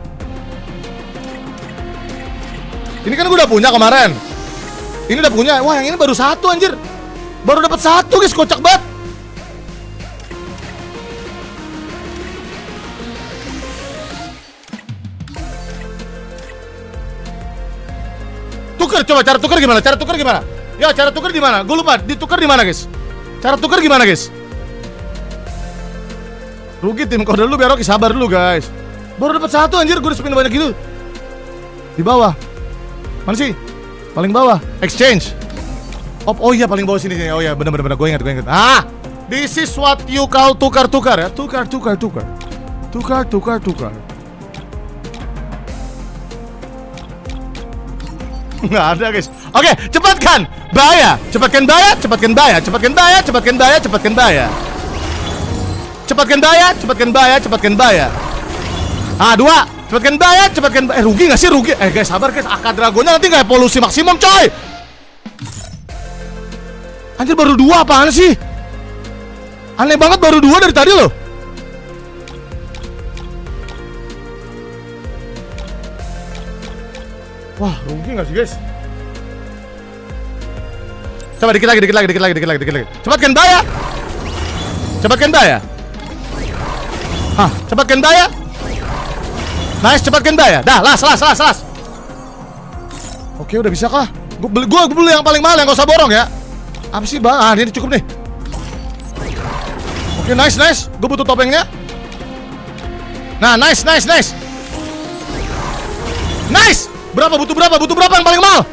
Ini kan gue udah punya kemarin. Ini udah punya. Wah, yang ini baru satu anjir. Baru dapat satu guys, kocak banget. Tukar, coba cara tukar gimana? Cara tukar gimana? Ya, cara tukar gimana? Gue lupa. Ditukar di mana guys? Cara tukar gimana guys? Rugi tim kode dulu biar Rocky sabar dulu guys. Baru dapat satu anjir, gue udah spin banyak gitu. Di bawah. Mana sih? Paling bawah. Exchange. Oh, oh iya paling bawah sini sini. Oh iya benar benar gue ingat gue ingat. Ah, this is what you call tukar tukar ya. Tukar tukar tukar. Tukar tukar tukar. Nggak ada guys. Oke, cepatkan Baya, cepatkan Baya, cepatkan Baya, cepatkan Baya, cepatkan Baya, cepatkan Baya. Cepatkan Baya, cepatkan Baya, cepatkan Baya. Ah, dua. Cepatkan Baya, cepatkan Baya. Eh, rugi gak sih? Rugi. Eh, guys, sabar guys. A K Dragonnya nanti gak evolusi maksimum, coy. Anjir, baru dua apaan sih? Aneh banget, baru dua dari tadi loh. Wah, rugi gak sih, guys? Coba dikit lagi, dikit lagi, dikit lagi, dikit lagi, dikit lagi. Cepatkan Baya. Cepatkan Baya. Hah, cepatkan Baya. Nice, cepatkan Baya. Dah, las, las, las, las. Oke, udah bisa kah? Gue beli, gue beli yang paling mahal, yang gak usah borong ya. Apa sih bang? Ah, ini cukup nih. Oke, nice, nice. Gue butuh topengnya. Nah, nice, nice, nice. Nice. Berapa, butuh berapa, butuh berapa yang paling mahal?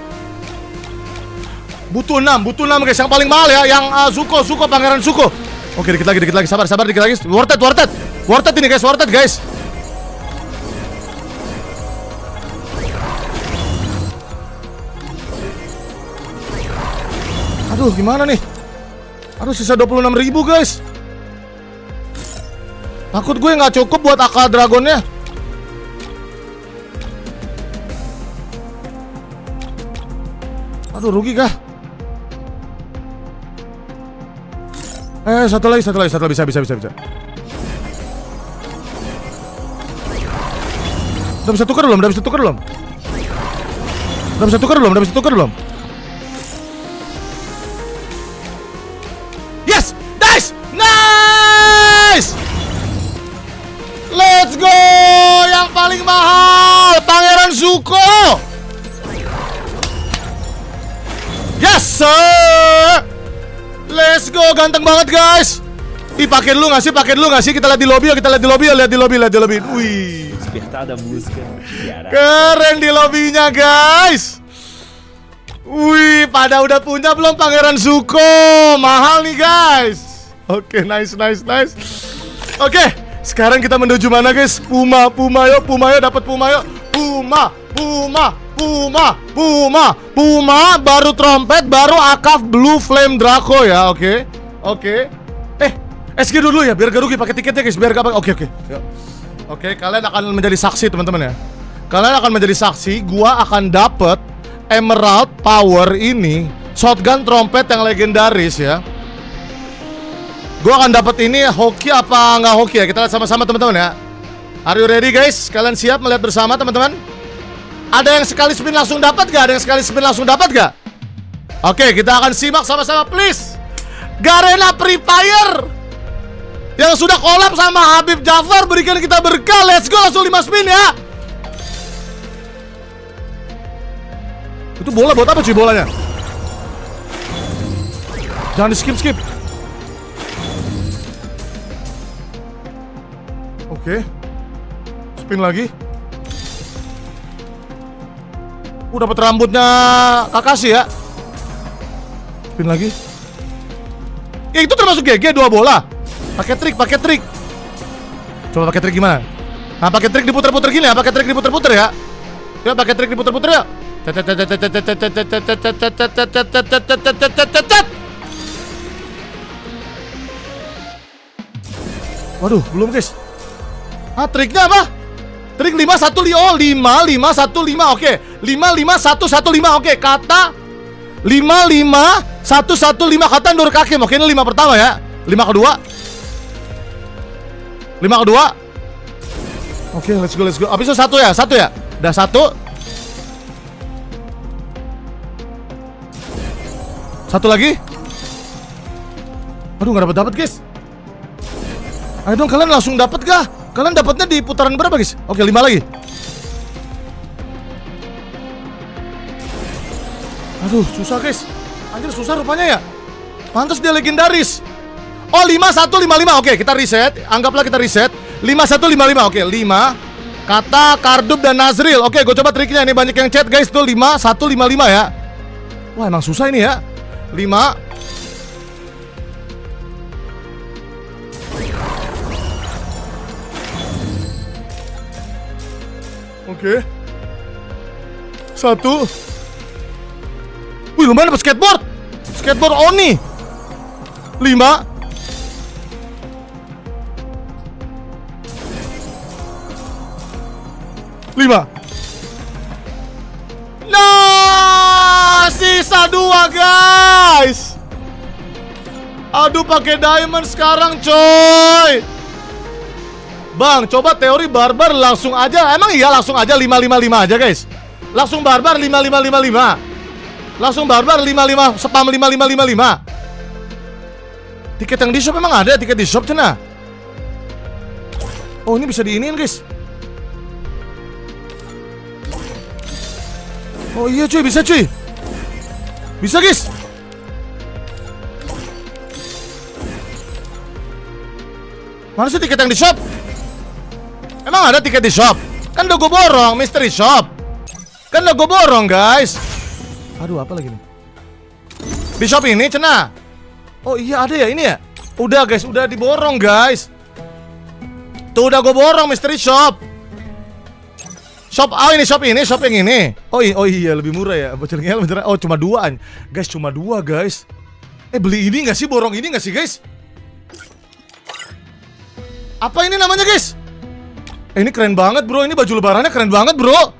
Butuh enam, butuh enam guys, yang paling mahal ya. Yang uh, Zuko, Zuko, Pangeran Zuko. Oke, dikit lagi, dikit lagi, sabar, sabar, dikit lagi. Worth it, worth it. Worth it ini guys, worth it guys. Aduh, gimana nih? Aduh, sisa dua puluh enam ribu guys. Takut gue nggak cukup buat akal dragonnya. Aduh, rugi kah? Eh, satu lagi, satu lagi, satu lagi, bisa, bisa, bisa, bisa. Udah bisa tukar belum? Udah bisa tukar belum? Udah bisa tukar belum? Udah bisa tukar belum? Yes! Nice! Nice! Let's go! Yang paling mahal, Pangeran Zuko! Yes, sir! Let's go, ganteng banget guys. Ih, pakai dulu nggak sih? Pakai dulu nggak sih? Kita lihat di lobby, kita lihat di lobby, lihat di lobby, lihat di lobby. Wih, keren di lobbynya guys. Wih, pada udah punya belum Pangeran Zuko? Mahal nih guys. Oke, nice, nice, nice. Oke, sekarang kita menuju mana guys? Puma, Puma yuk, Puma yuk, dapat Puma yuk. Puma, Puma, Puma, Puma, Puma, baru trompet, baru akaf Blue Flame Draco ya, oke, okay. Oke, okay. Eh, S G dulu ya, biar gak rugi pakai tiketnya guys, biar gak pakai, oke, okay, oke, okay. Oke, okay, kalian akan menjadi saksi teman-teman ya. Kalian akan menjadi saksi, gua akan dapet Emerald Power ini, shotgun trompet yang legendaris ya. Gua akan dapet ini hoki apa nggak hoki ya? Kita lihat sama-sama teman-teman ya. Are you ready guys? Kalian siap melihat bersama teman-teman? Ada yang sekali spin langsung dapat gak? Ada yang sekali spin langsung dapat gak? Oke, kita akan simak sama-sama please. Garena Free Fire yang sudah collab sama Habib Jafar berikan kita berkah. Let's go, langsung lima spin ya. Itu bola buat apa cuy bolanya? Jangan di skip-skip. Oke, spin lagi. Uh, dapat rambutnya Kakashi ya. Spin lagi. Ya itu termasuk G G dua bola. Pakai trik, pakai trik. Coba pakai trik gimana? Nah, pakai trik diputer-puter gini ya, pakai trik diputer-puter ya. Ya, pakai trik diputer-puter ya. Waduh, belum guys. Ah, triknya apa? Trik lima satu lima, oh lima lima satu lima, oke. lima lima satu satu lima, oke. Kata lima lima satu satu lima kata Nur Kakim. Oke, ini lima pertama ya. lima kedua. lima kedua. Oke, let's go, let's go. Habis itu satu ya, satu ya. Udah satu. Satu lagi. Aduh, nggak dapat dapat guys. Ayo dong, kalian langsung dapat gak? Kalian dapatnya di putaran berapa guys? Oke, lima lagi. Aduh, susah guys. Anjir, susah rupanya ya. Pantas dia legendaris. Oh, lima satu lima lima. Oke, kita reset. Anggaplah kita reset. lima satu lima lima. Oke, lima. Kata Kardub dan Nazril. Oke, gue coba triknya. Ini banyak yang chat guys. Tuh lima satu lima lima ya. Wah, emang susah ini ya. lima. Oke. Satu. Wih, lumayan dapat skateboard. Skateboard Oni. Lima. Lima. Nah, sisa dua guys. Aduh, pakai diamond sekarang coy. Bang, coba teori barbar langsung aja. Emang iya langsung aja lima lima lima aja guys. Langsung barbar lima lima lima lima. Langsung barbar lima lima spam lima lima lima lima. Tiket yang di shop emang ada tiket di shop cina. Oh, ini bisa diinin guys. Oh iya cuy, bisa cuy. Bisa guys. Mana sih tiket yang di shop? Emang ada tiket di shop? Kan udah gue borong, mystery shop. Kan udah gue borong, guys. Aduh, apa lagi nih? Di shop ini, Cena. Oh iya, ada ya, ini ya? Udah, guys, udah diborong, guys. Tuh, udah gue borong, mystery shop. Shop, oh ini, shop ini, shop yang ini. Oh iya, oh iya, lebih murah ya. Bocornya lebih murah. Oh, cuma dua. Guys, cuma dua, guys. Eh, beli ini nggak sih? Borong ini nggak sih, guys? Apa ini namanya, guys? Eh, ini keren banget, bro. Ini baju lebarannya keren banget, bro.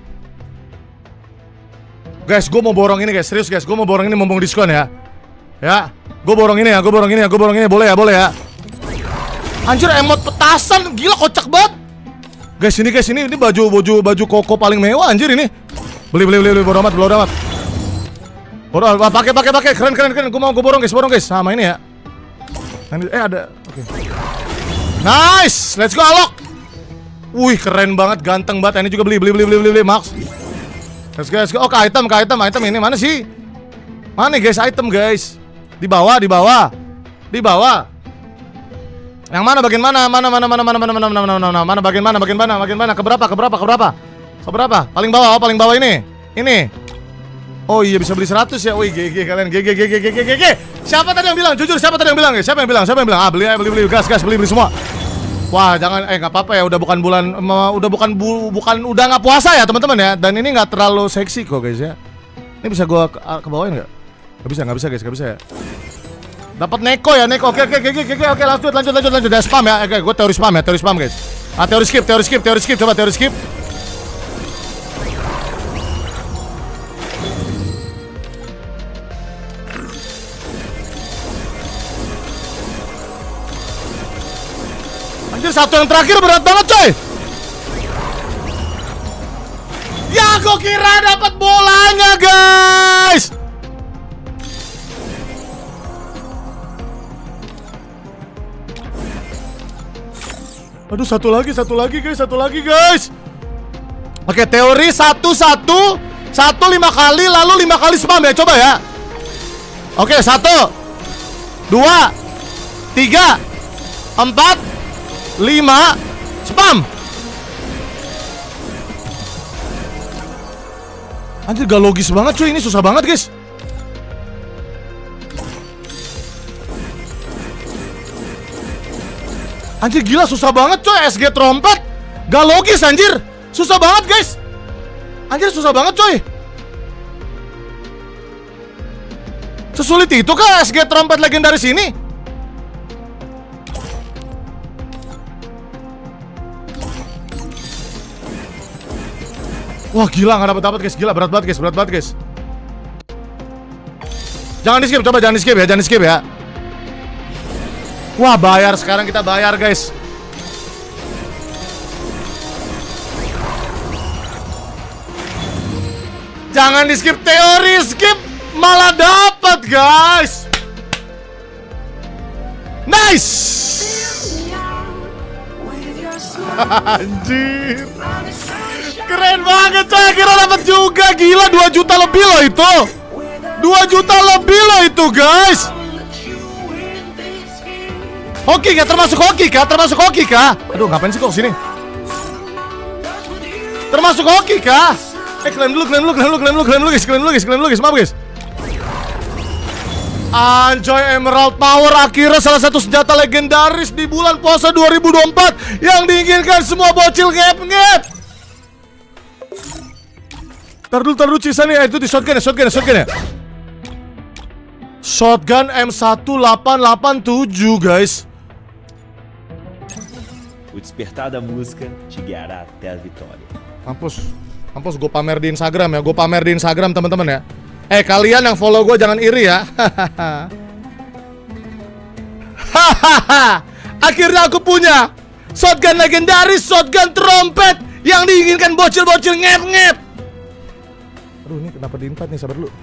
Guys, gue mau borong ini, guys. Serius, guys. Gue mau borong ini mumpung diskon ya. Ya, gue borong ini ya. Gue borong ini ya. Gue borong ini. Boleh ya, boleh ya. Anjir, emot petasan. Gila, kocak banget. Guys, ini guys, ini ini baju baju baju koko paling mewah, anjir ini. Beli beli beli beli bodo amat, bodo amat. Bodo amat, pakai pakai pakai. Keren keren keren. Gue mau gue borong, guys. Borong, guys. Sama ini ya. Eh, ada. Oke. Okay. Nice. Let's go, Alok. Wih, keren banget, ganteng banget. Ini juga beli, beli, beli, beli, beli, beli, Max. Let's go, let's go. Oh, ke item, ke item, item ini mana sih? Mana guys, item guys? Di bawah, di bawah, di bawah. Yang mana bagian mana? Mana, mana, mana, mana, mana, mana, mana, mana, mana, mana, bagian mana, bagian mana, bagian mana? Keberapa, keberapa, keberapa? Keberapa? Paling bawah, oh, paling bawah ini, ini. Oh iya, bisa beli seratus ya. Wih, G G kalian, G G, G G, G G, G G. Siapa tadi yang bilang? Jujur, siapa tadi yang bilang? Siapa yang bilang? Siapa yang bilang? Ah, beli, beli, beli, gas, gas, beli, beli semua. Wah, jangan, eh nggak apa-apa ya, udah bukan bulan, udah bukan bu, bukan udah nggak puasa ya teman-teman ya, dan ini nggak terlalu seksi kok guys ya. Ini bisa gua ke, ke bawain nggak? Nggak bisa, nggak bisa guys, nggak bisa ya. Dapat neko ya, neko. Oke, oke, oke, oke, oke, lanjut, lanjut, lanjut, lanjut. Udah spam ya, oke, gue teori spam ya, teori spam guys. Ah, teori skip, teori skip, teori skip, coba teori skip. Anjir, satu yang terakhir berat banget coy. Ya, gue kira dapat bolanya guys. Aduh, satu lagi, satu lagi guys, satu lagi guys. Oke, teori satu satu satu lima kali, lalu lima kali spam ya, coba ya. Oke, satu, dua, tiga, empat, lima, spam. Anjir, gak logis banget cuy, ini susah banget guys. Anjir, gila susah banget coy, S G trompet. Gak logis anjir, susah banget guys. Anjir, susah banget coy. Sesulit itu kah S G trompet legendaris ini? Wah gila, gak dapet dapet guys, gila berat banget guys, berat banget guys. Jangan di skip, coba jangan di skip ya, jangan di skip ya. Wah bayar, sekarang kita bayar guys. Jangan di skip, teori skip malah dapat guys. Nice. Anjir, keren banget coy, kira dapat juga. Gila, dua juta lebih loh itu. dua juta lebih loh itu guys. Hoki kah? Termasuk hoki kah? Termasuk hoki kah? Aduh, ngapain sih kok sini? Termasuk hoki kah? Eh, klaim dulu, klaim dulu, klaim dulu, klaim dulu, klaim dulu guys, klaim dulu guys, klaim dulu guys, maaf guys. Anjoy Emerald Power, akhirnya salah satu senjata legendaris di bulan puasa dua ribu dua puluh empat yang diinginkan semua bocil ngep-ngep. Tar dulu, tar dulu Cisa nih, itu di shotgun ya, shotgun ya, shotgun ya. Shotgun M satu delapan delapan tujuh guys. O despertar da música te guiará até a vitória. Mampus, mampus gue pamer di Instagram ya, gue pamer di Instagram teman-teman ya. Eh kalian yang follow gue jangan iri ya. Hahaha. Akhirnya aku punya shotgun legendaris, shotgun trompet yang diinginkan bocil-bocil ngep-ngep. Aduh, ini kenapa diinpat nih, sabar dulu.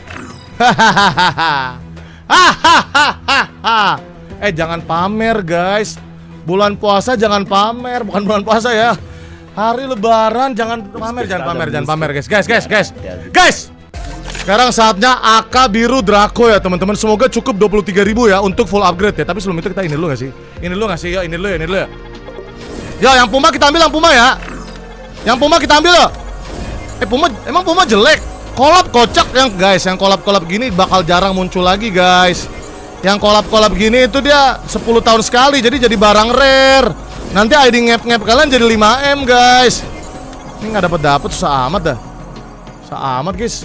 Hahaha. Eh jangan pamer guys. Bulan puasa jangan pamer, bukan bulan puasa ya. Hari lebaran jangan pamer, jangan pamer, jangan pamer guys. Guys, guys, guys. Guys. Sekarang saatnya A K biru Draco ya teman-teman. Semoga cukup dua puluh tiga ribu ya untuk full upgrade ya. Tapi sebelum itu kita ini dulu gak sih? Ini dulu gak sih? Ya ini dulu ya, ini dulu ya. Ya yang Puma kita ambil, yang Puma ya. Yang Puma kita ambil loh. Eh Puma, emang Puma jelek? Kolab kocak yang guys, yang kolab-kolab gini bakal jarang muncul lagi guys. Yang kolab-kolab gini itu dia sepuluh tahun sekali, jadi jadi barang rare. Nanti I D ngap-ngap kalian jadi lima M guys. Ini nggak dapet dapet susah amat dah. Susah amat guys.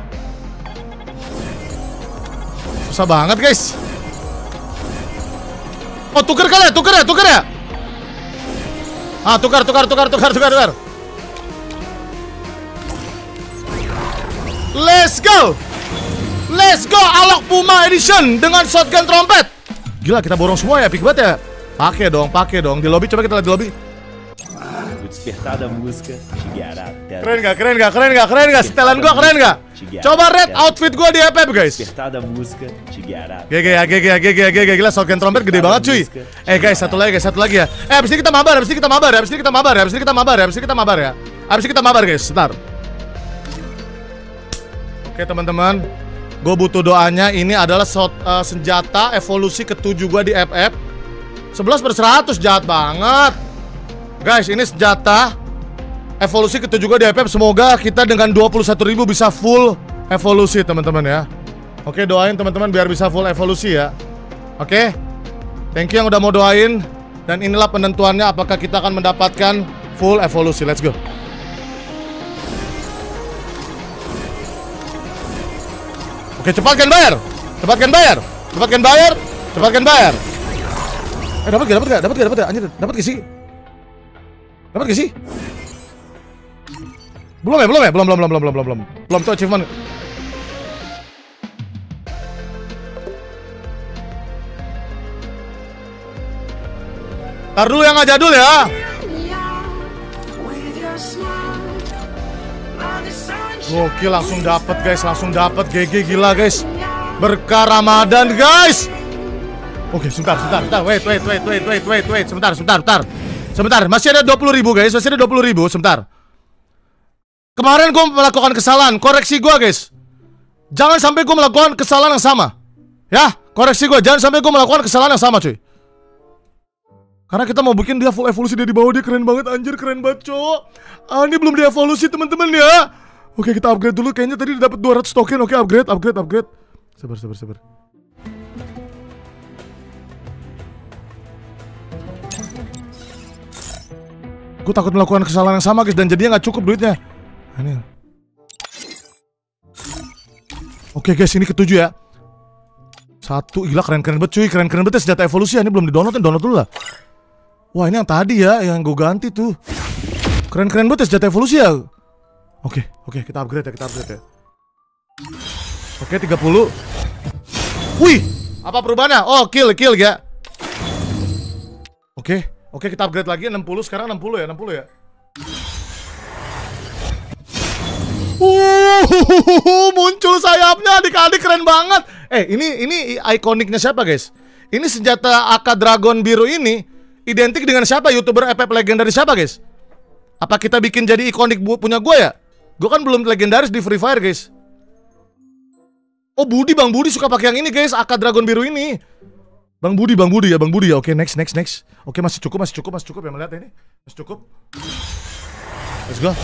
Susah banget guys. Oh tuker kali ya, tuker ya, tuker ya. Ah tukar, tukar, tukar, tukar, tukar, tukar. Let's go. Let's go Alok Puma Edition dengan shotgun trompet. Gila kita borong semua ya, pik banget ya. Pakai dong, pakai dong. Di lobby coba kita lihat di lobby. O despertar da música te guiará até a Keren gak, keren gak, keren gak, keren gak. Setelan gua keren gak. Coba red outfit gua di F F guys. despertar da música te guiará. G G ya, G G ya, G G ya, G G. Gila shotgun trompet gede banget cuy. Eh guys, satu lagi guys, satu lagi ya. Eh abis ini kita mabar, abis ini kita mabar ya, abis ini kita mabar ya, abis ini kita mabar ya, abis ini kita mabar ya. Abis ini kita mabar guys, sebentar. Oke teman-teman, gue butuh doanya. Ini adalah shot, uh, senjata evolusi ketujuh gue di F F. Sebelas per seratus, jahat banget. Guys, ini senjata evolusi ketujuh gue di F F. Semoga kita dengan dua puluh satu ribu bisa full evolusi teman-teman ya. Oke, doain teman-teman biar bisa full evolusi ya. Oke, thank you yang udah mau doain. Dan inilah penentuannya apakah kita akan mendapatkan full evolusi. Let's go. Oke, cepatkan bayar. Cepatkan bayar. Cepatkan bayar. Cepatkan bayar. Eh, dapat gak? Dapat gak? Dapat gak? Dapat gak? Anjir, dapat gak sih? Dapat gak sih? Belum ya? Belum ya? Belum, belum, belum, belum, belum, belum. Belum tuh achievement. Tar dulu yang gak jadul ya. Oke, langsung dapat guys, langsung dapat. G G gila guys. Berkah Ramadan guys. Oke, sebentar, sebentar, sebentar. Wait, wait, wait, wait, wait, wait, wait. Sebentar, sebentar, sebentar. Sebentar, masih ada dua puluh ribu guys, masih ada dua puluh ribu. Sebentar. Kemarin gue melakukan kesalahan, koreksi gue guys. Jangan sampai gue melakukan kesalahan yang sama. Ya, koreksi gue, jangan sampai gue melakukan kesalahan yang sama cuy. Karena kita mau bikin dia full evolusi dari bawah. Dia keren banget, anjir keren banget cok. Ah, ini belum di evolusi teman-teman ya. Oke, kita upgrade dulu. Kayaknya tadi dapat dua ratus token. Oke, upgrade, upgrade, upgrade. Sabar, sabar, sabar. Gue takut melakukan kesalahan yang sama guys, dan jadinya nggak cukup duitnya. Ini. Oke guys, ini ketujuh ya. Satu, gila keren-keren banget cuy. Keren-keren banget senjata evolusi ya. Ini belum di-download, download dulu lah. Wah, ini yang tadi ya, yang gue ganti tuh. Keren-keren banget senjata evolusi ya. Oke, oke, kita upgrade ya, kita upgrade ya. Oke, tiga puluh. Wih, apa perubahannya? Oh, kill, kill ya. Oke, oke, kita upgrade lagi enam puluh, sekarang enam puluh ya, enam puluh ya. Uh, muncul sayapnya, adik-adik keren banget. Eh, ini ini ikoniknya siapa guys? Ini senjata A K Dragon biru ini identik dengan siapa? YouTuber F F legendaris siapa guys? Apa kita bikin jadi ikonik punya gue ya? Gue kan belum legendaris di Free Fire guys. Oh Budi, Bang Budi suka pakai yang ini guys, A K Dragon biru ini. Bang Budi, Bang Budi ya, Bang Budi ya. Oke, next, next, next. Oke, masih cukup, masih cukup, masih cukup ya melihat ini. Masih cukup. Let's go.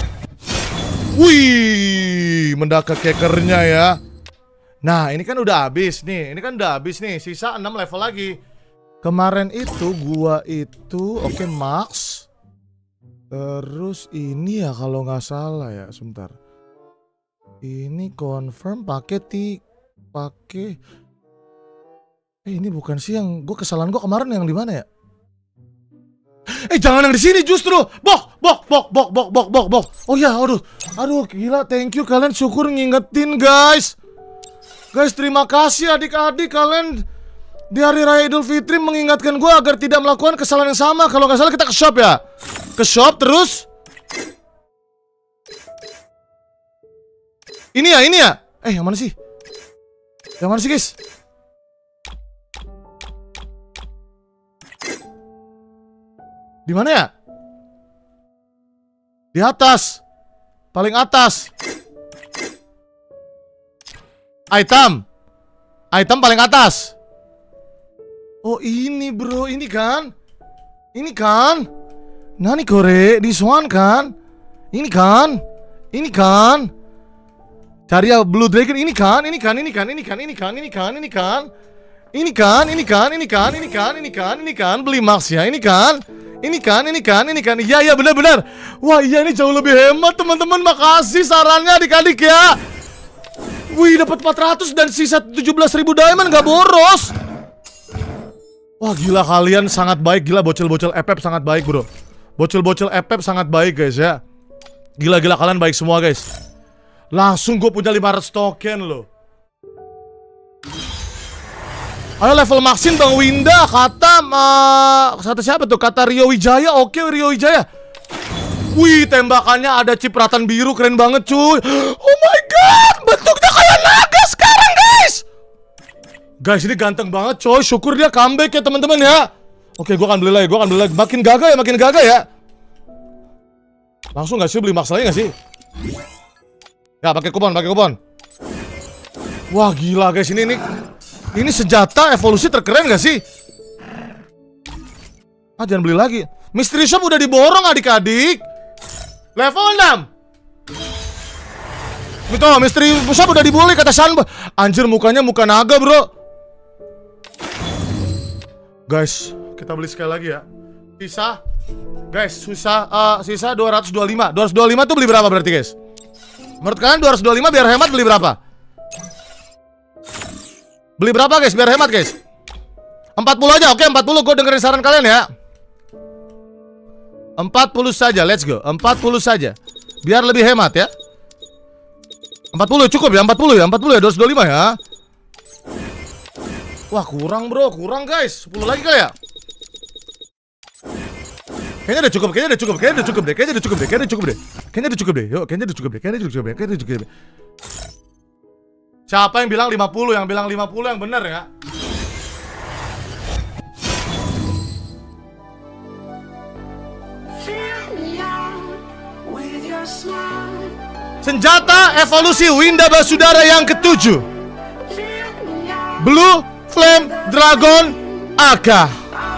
Wih, mendaka kekernya ya. Nah, ini kan udah habis nih. Ini kan udah habis nih. Sisa enam level lagi. Kemarin itu gua itu oke okay, max. Terus ini ya kalau nggak salah ya, sebentar. Ini confirm pakai ti pakai. Eh ini bukan sih yang gue kesalahan gue kemarin yang di mana ya? Eh jangan yang di sini justru. Bok, bok, bok, bok, bok, bok, bok, bok. Oh ya, aduh, aduh, gila, thank you kalian syukur ngingetin guys. Guys, terima kasih adik-adik kalian di hari raya Idul Fitri mengingatkan gue agar tidak melakukan kesalahan yang sama. Kalau nggak salah kita ke shop ya, ke shop terus. Ini ya, ini ya. Eh yang mana sih? Yang mana sih guys? Di mana ya? Di atas. Paling atas. Item. Item paling atas. Oh ini bro, ini kan. Ini kan. Nani kore, this one kan. Ini kan. Ini kan. Cari ya Blue Dragon, ini kan, ini kan, ini kan, ini kan, ini kan, ini kan, ini kan. Ini kan, ini kan, ini kan, ini kan, ini kan, ini kan, beli Max ya, ini kan. Ini kan, ini kan, ini kan. Iya, iya benar-benar. Wah, iya ini jauh lebih hemat, teman-teman. Makasih sarannya adik-adik ya. Wih, dapat empat ratus dan sisa tujuh belas ribu diamond, gak boros. Wah, gila kalian sangat baik. Gila bocil-bocil epep sangat baik, bro. Bocil-bocil epep sangat baik, guys ya. Gila-gila kalian baik semua, guys. Langsung gue punya lima ratus token loh. Ayo level maksin Bang Winda. Kata uh, kata siapa tuh? Kata Rio Wijaya. Oke Rio Wijaya. Wih tembakannya ada cipratan biru. Keren banget cuy. Oh my god. Bentuknya kayak naga sekarang guys. Guys ini ganteng banget coy. Syukur dia comeback ya teman-teman ya. Oke gue akan beli lagi. Gue akan beli lagi. Makin gagah ya. Makin gagah ya. Langsung gak sih beli Max lagi gak sih? Ya pakai kupon, pakai kupon. Wah gila guys, ini ini ini senjata evolusi terkeren gak sih? Ah jangan beli lagi. Mystery Shop udah diborong adik-adik. Level enam. Itu Mystery Shop udah dibully kata Sanba. Anjir mukanya muka naga bro. Guys, kita beli sekali lagi ya. Sisa, guys, susah, uh, sisa dua ratus dua puluh lima. dua ratus dua puluh lima tuh beli berapa berarti guys? Menurut kalian dua ratus dua puluh lima biar hemat beli berapa? Beli berapa guys biar hemat guys? empat puluh aja, oke empat puluh, gue dengerin saran kalian ya. empat puluh saja, let's go. empat puluh saja. Biar lebih hemat ya. empat puluh cukup ya, empat puluh ya, empat puluh ya, dua ratus dua puluh lima ya. Wah kurang bro, kurang guys. sepuluh lagi kali ya. Kayaknya udah cukup, kayaknya udah cukup, kayaknya udah cukup deh, kayaknya udah cukup deh, kayaknya udah cukup deh. Kayaknya udah cukup deh, yuk, kayaknya udah cukup deh, kayaknya udah cukup deh, kayaknya udah cukup deh. Siapa yang bilang lima puluh? Yang bilang lima puluh yang benar ya. Senjata evolusi Winda Basudara yang ketujuh, Blue Flame Dragon Aka.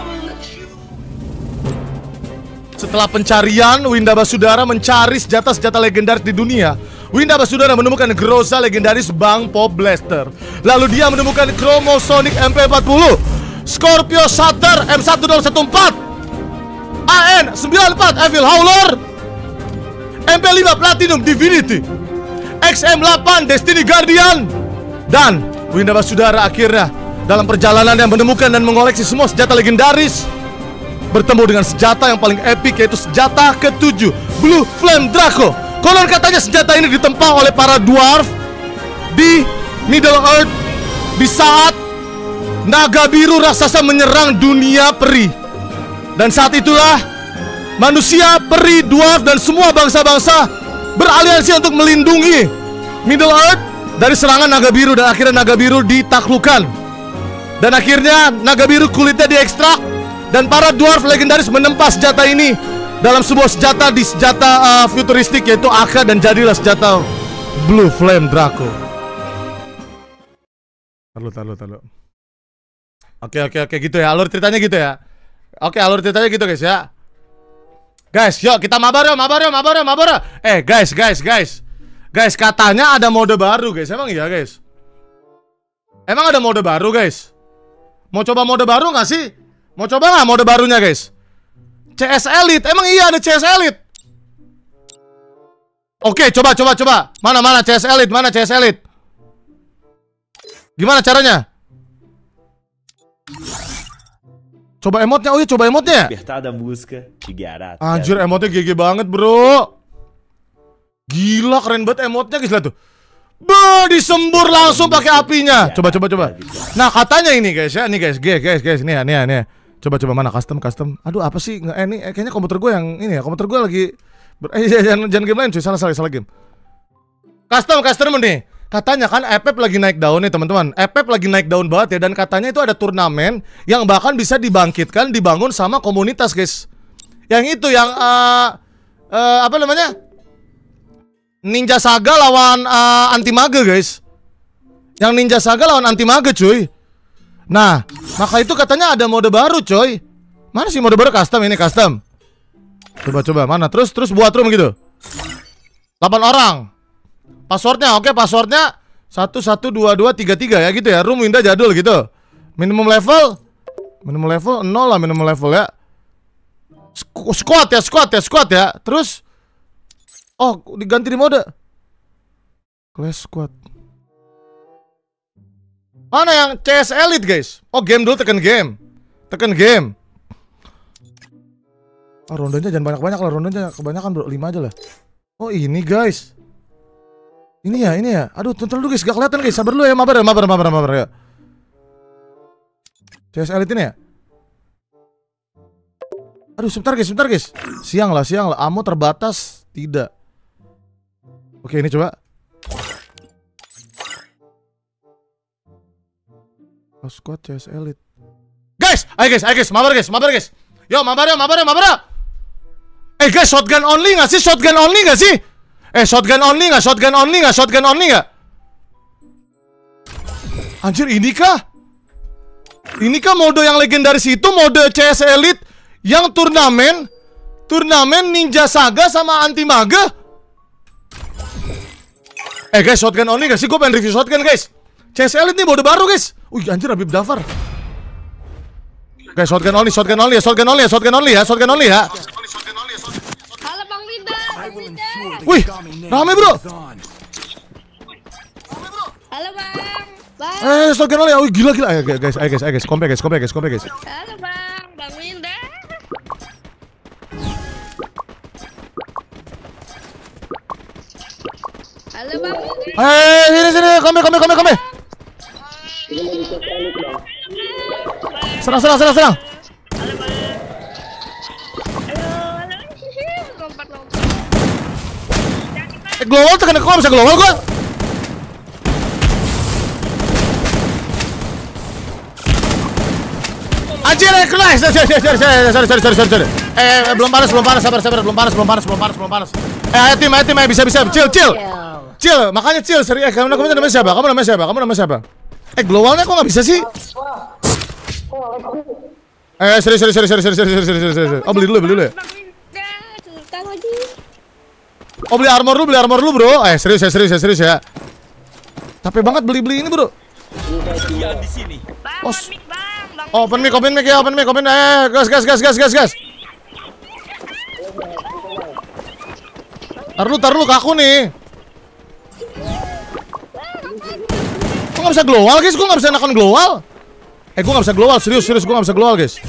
Setelah pencarian, Winda Basudara mencari senjata-senjata legendaris di dunia. Winda Basudara menemukan Groza legendaris Bang Pop Blaster. Lalu dia menemukan Chromosonic M P empat puluh, Scorpio Shatter M satu nol satu empat, A N sembilan empat Evil Howler, M P lima Platinum Divinity, X M delapan Destiny Guardian. Dan Winda Basudara akhirnya dalam perjalanan yang menemukan dan mengoleksi semua senjata legendaris, bertemu dengan senjata yang paling epic, yaitu senjata ketujuh, Blue Flame Draco. Konon katanya senjata ini ditempa oleh para dwarf di Middle Earth di saat naga biru raksasa menyerang dunia peri. Dan saat itulah manusia, peri, dwarf, dan semua bangsa-bangsa beraliansi untuk melindungi Middle Earth dari serangan naga biru. Dan akhirnya naga biru ditaklukkan. Dan akhirnya naga biru kulitnya diekstrak. Dan para dwarf legendaris menempa senjata ini dalam sebuah senjata di senjata uh, futuristik, yaitu Aka, dan jadilah senjata Blue Flame Draco. Taruh, taruh, taruh. Oke, oke, oke, gitu ya. Alur ceritanya gitu ya. Oke, alur ceritanya gitu guys ya. Guys, yuk kita mabar yuk, mabar yuk, mabar yuk, mabar yuk. Eh, guys, guys, guys. Guys, katanya ada mode baru guys. Emang iya guys? Emang ada mode baru guys? Mau coba mode baru nggak sih? Mau coba nggak mode barunya guys? C S Elite, emang iya ada C S Elite? Oke, coba, coba, coba. Mana, mana C S Elite, mana C S Elite? Gimana caranya? Coba emotnya, oh iya coba emotnya. Despertar da música te guiará. Anjir, emotnya G G banget bro. Gila, keren banget emotnya guys, lihat tuh. Bah, disembur langsung pakai apinya. Coba, coba, coba. Nah, katanya ini guys ya, nih guys, guys, guys, guys, nih, nih, nih. Coba, coba mana custom, custom. Aduh, apa sih? Eh, ini eh, kayaknya komputer gue yang ini ya. Komputer gue lagi ber... eh, jangan, jangan game lain cuy, salah, salah, salah game. Custom, custom nih. Katanya kan Epep lagi naik daun nih teman-teman. Epep lagi naik daun banget ya. Dan katanya itu ada turnamen yang bahkan bisa dibangkitkan, dibangun sama komunitas guys. Yang itu yang uh, uh, apa namanya? Ninja Saga lawan uh, Anti Mage guys. Yang Ninja Saga lawan anti mage cuy. Nah, maka itu katanya ada mode baru coy. Mana sih mode baru? Custom ini, custom. Coba coba mana? Terus terus buat room gitu. delapan orang. Passwordnya oke, passwordnya satu satu dua dua tiga tiga ya gitu ya. Room Winda jadul gitu. Minimum level minimum level nol lah, minimum level ya. Squad ya, squad ya, squad ya. Terus oh, diganti di mode Clash Squad. Mana yang C S Elite guys? Oh, game dulu, tekan game. Tekan game. Ah, rondenya jangan banyak-banyak lah, rondenya kebanyakan bro, lima aja lah. Oh, ini guys. Ini ya, ini ya. Aduh, tonton dulu guys, gak kelihatan guys. Sabar dulu ya, mabar ya, mabar, mabar, mabar ya. C S Elite ini ya. Aduh, sebentar guys, sebentar guys. Siang lah, siang lah. Ammo terbatas, tidak. Oke, ini coba. Squad C S Elite. Guys, ayo guys, ayo guys, mabar guys, mabar guys. Yo, mabar ya, mabar ya, mabar ya. Eh guys, shotgun only gak sih? Shotgun only gak sih? Eh, shotgun only gak? Shotgun only gak? Shotgun only gak? Anjir, ini kah? Ini kah mode yang legendaris itu? Mode C S Elite yang turnamen Turnamen Ninja Saga sama anti mage. Eh guys, shotgun only gak sih? Gue pengen review shotgun guys. C S Elite nih mode baru guys. Wih anjir, Habib Dafar. Guys, shotgun only, shotgun only ya, shotgun only ya, shotgun only ya, shotgun only ya. Halo Bang Winda, Bang Winda. Wih, rame bro. Halo Bang. Bang. Eh, shotgun only ya, wih gila gila. Ayo guys, ayo guys, ayo guys, kompe guys, kompe guys, kompe guys. Halo Bang, Bang Winda. Halo Bang Winda. Eh, sini sini, kompe kompe kompe kompe. Serang, serang, serang, serang. Eh, global tekan kok bisa global gua. Anjir, eh, kelas. Sorry, sorry, sorry, sorry, sorry, sorry, sorry. Eh, belum panas, belum panas, sabar, sabar, belum panas, belum panas, belum panas, belum panas. Eh, ayo tim, ayo tim, ayo bisa, bisa, chill, chill. Chill, makanya chill, serius. Eh, kamu namanya siapa? Kamu namanya siapa? Kamu namanya siapa? Eh, globalnya kok nggak bisa sih? Eh, serius, serius, serius, serius, serius, serius, serius, serius. Oh, beli dulu, beli dulu ya. Oh, beli armor dulu, beli armor dulu, bro. Eh, serius ya, serius ya, serius ya. Capek banget beli-beli ini, bro. Di sini. Oh, open mic, open mic ya, open mic, open mic. Eh, gas, gas, gas, gas, gas, gas. Tar lu, tar lu ke aku nih. Kok nggak bisa global, guys? Gue nggak bisa nakan global. Eh, gue gak bisa global, serius, serius, gue gak bisa global, guys.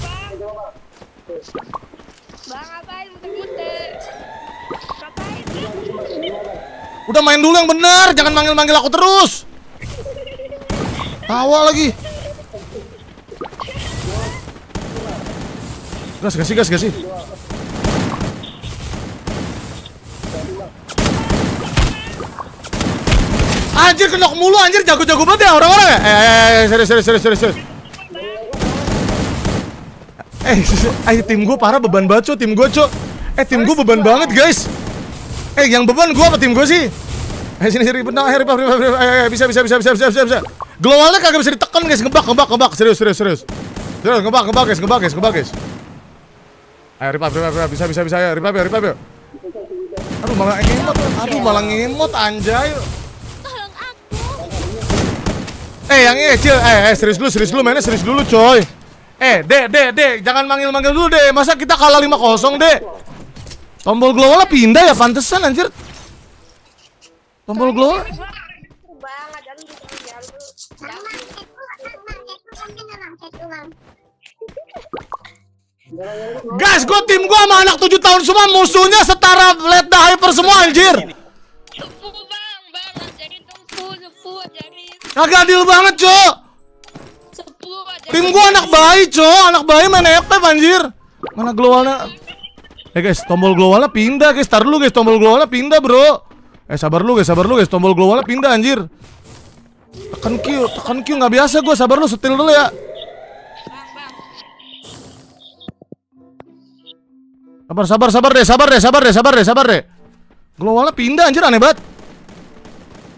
Bang, ngapain muter-muter? Ngapain? Udah main dulu yang benar, jangan manggil-manggil aku terus. Tawa lagi. Gas, gas sih, gas, gas sih. Anjir, kenok mulu, anjir, jago-jago banget ya orang-orang ya. Eh, eh, serius, serius, serius, serius, serius. Eh, eh, tim gue parah, beban banget, Cok. Tim gue, Cok. Eh, tim gue beban banget, guys. Eh, yang beban gue apa tim gue sih? Eh, sini, sini, benar, eh, eh, bisa, bisa, bisa, bisa, bisa, bisa, bisa. Globalnya kagak bisa ditekan, guys. Ngebak, ngebak, ngebak. Serius, serius, serius. Serius, ngebak, ngebak, guys, ngebak, guys, ngebak, guys. Ayo, ripap, ripap, ripap, bisa, bisa, bisa, ya, ripap, ya, ripap, ya. Aduh, malah ngemot, aduh, malah ngemot, anjay. Tolong aku. Eh, yang ini, chill, eh, eh, serius dulu, serius dulu, mainnya serius dulu, coy. Eh, dek, dek, dek, jangan manggil-manggil dulu, dek. Masa kita kalah lima kosong, dek? Tombol global pindah ya, pantesan, anjir. Tombol global. Guys, gue tim gue sama anak tujuh tahun semua, musuhnya setara Let the Hyper semua, anjir. Sepuh bang, bang, ajarin dong, sepuh, sepuh, ajarin. Kagak adil banget, Cok. Sepuh, ajarin. Tim gua anak bayi, Cok. Anak bayi main F F, anjir. Mana globalnya? Eh guys, tombol globalnya pindah, guys. Tar dulu, guys. Tombol globalnya pindah, bro. Eh, sabar lu, guys. Sabar lu, guys. Tombol globalnya pindah, anjir. Tekan Q, tekan Q nggak biasa gua. Sabar lu, setil dulu ya. Sabar, sabar, sabar deh, sabar deh, sabar deh, sabar deh, sabar deh. Globalnya pindah, anjir, aneh banget.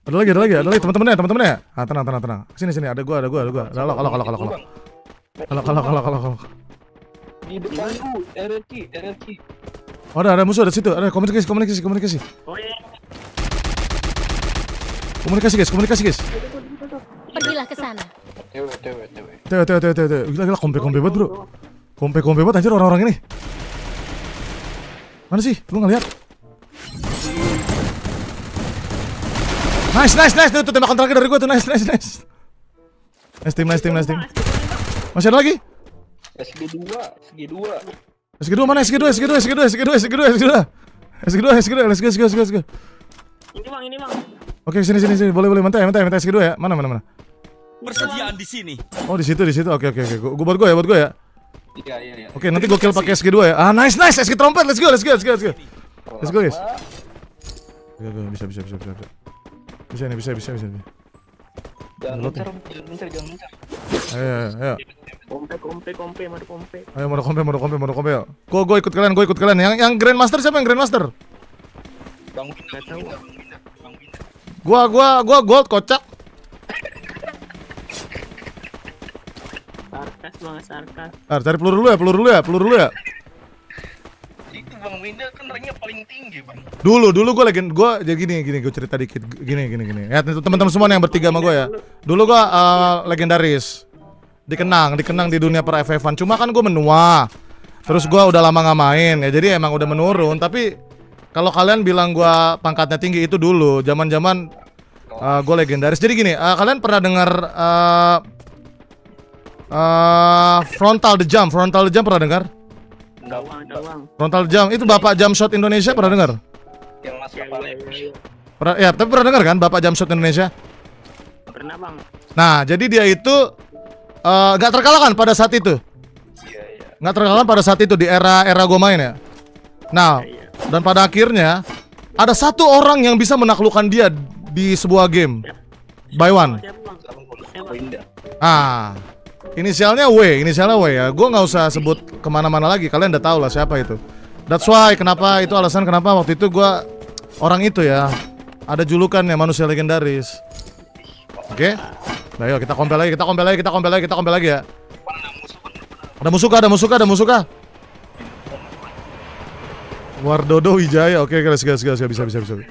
Ada lagi, ada lagi, ada lagi teman-temannya, teman-temannya. Ah, tenang, tenang, tenang. Sini, sini, ada gua, ada gua, ada gua. Kalau, kalau, kalau, kalau, kalau. Kalau, kalau, kalau, kalau, kalau. Di depan lu, R R Q, R R Q. Oh, ada, ada musuh ada situ. Ada komunikasi, komunikasi, komunikasi. Oh iya. Komunikasi, guys, komunikasi, guys. Pergilah ke sana. T W, T W, T W. Teo, teo, teo, teo, teo. Gila, gila, kompe-kompe banget, bro. Kompe-kompe banget anjir orang-orang ini. Mana sih? Lu nggak lihat? Nice, nice, nice. Tuh tembakan terakhir dari gua tuh. Nice, nice, nice. Nice team, nice team, nice team. Masih ada lagi? S G dua, S G dua. S G dua mana? S G dua, S G dua, S G dua, S G dua, S G dua, S G dua. S G dua, S G dua, let's go, let's go, let's go, let's go. Ini bang, ini bang. Oke, sini, sini, sini. Boleh, boleh. Mantai, mantai, mantai S G dua ya. Mana, mana, mana? Persediaan di sini. Oh, di situ, di situ. Oke, oke, oke. Gua buat gua ya, buat gua ya. Iya, iya, iya. Oke, nanti gua kill pakai S G dua ya. Ah, nice, nice. S G trompet. Let's go, let's go, let's go, let's go. Let's go, guys. Oke, oke, bisa, bisa, bisa, bisa. Bisa nih, bisa, bisa, bisa. Jangan mencar, jangan mencar, jangan mencar. Ayo, ayo, ayo. Kompe, kompe, kompe, madu kompe. Ayo, mau kompe, mau kompe, mau kompe. Gua, gua ikut kalian, gua ikut kalian. Yang, yang Grandmaster siapa yang Grandmaster? Bang Winda, Bang Winda, Bang Winda, Bang Winda. Gua, gua, gua gold kocak. Sarkas banget, sarkas. Ah, cari peluru dulu ya, peluru dulu ya, peluru dulu ya. Itu Bang Winda kan ranknya paling tinggi, Bang. Dulu, dulu gue legend, gue jadi gini, gini, gue cerita dikit, gini, gini, gini. Ya teman-teman semua yang bertiga sama gue ya. Dulu gue uh, legendaris, dikenang, dikenang di dunia per F F-an. Cuma kan gue menua, terus gue udah lama nggak main, ya jadi emang udah menurun. Tapi kalau kalian bilang gue pangkatnya tinggi itu dulu, zaman-zaman uh, gue legendaris. Jadi gini, uh, kalian pernah dengar uh, uh, Frontal the Jump, Frontal the Jump pernah dengar? Dawang, dawang. Frontal Jump itu Bapak Jump Shot Indonesia pernah dengar? Yang masuk Ya, kepala. ya, ya, ya. Pernah, ya, tapi pernah dengar kan Bapak Jump Shot Indonesia? Pernah bang. Nah, jadi dia itu uh, gak terkalahkan pada saat itu. Iya, iya. Nggak terkalahkan pada saat itu di era era gue main ya. Nah, dan pada akhirnya ada satu orang yang bisa menaklukkan dia di sebuah game by one. Siapa bang? Bang Winda. Ah, inisialnya W, inisialnya W ya. Gue nggak usah sebut kemana-mana lagi. Kalian udah tahu lah siapa itu. That's why kenapa itu alasan kenapa waktu itu gue orang itu ya ada julukannya manusia legendaris. Oke, okay? Nah yuk kita kompel lagi, kita kompel lagi, kita kompel lagi, kita kompel lagi ya. Ada musuh kah? Ada musuh kah? Ada musuh kah? Wardodo Wijaya. Oke, okay, let's go, let's go, bisa, bisa, bisa.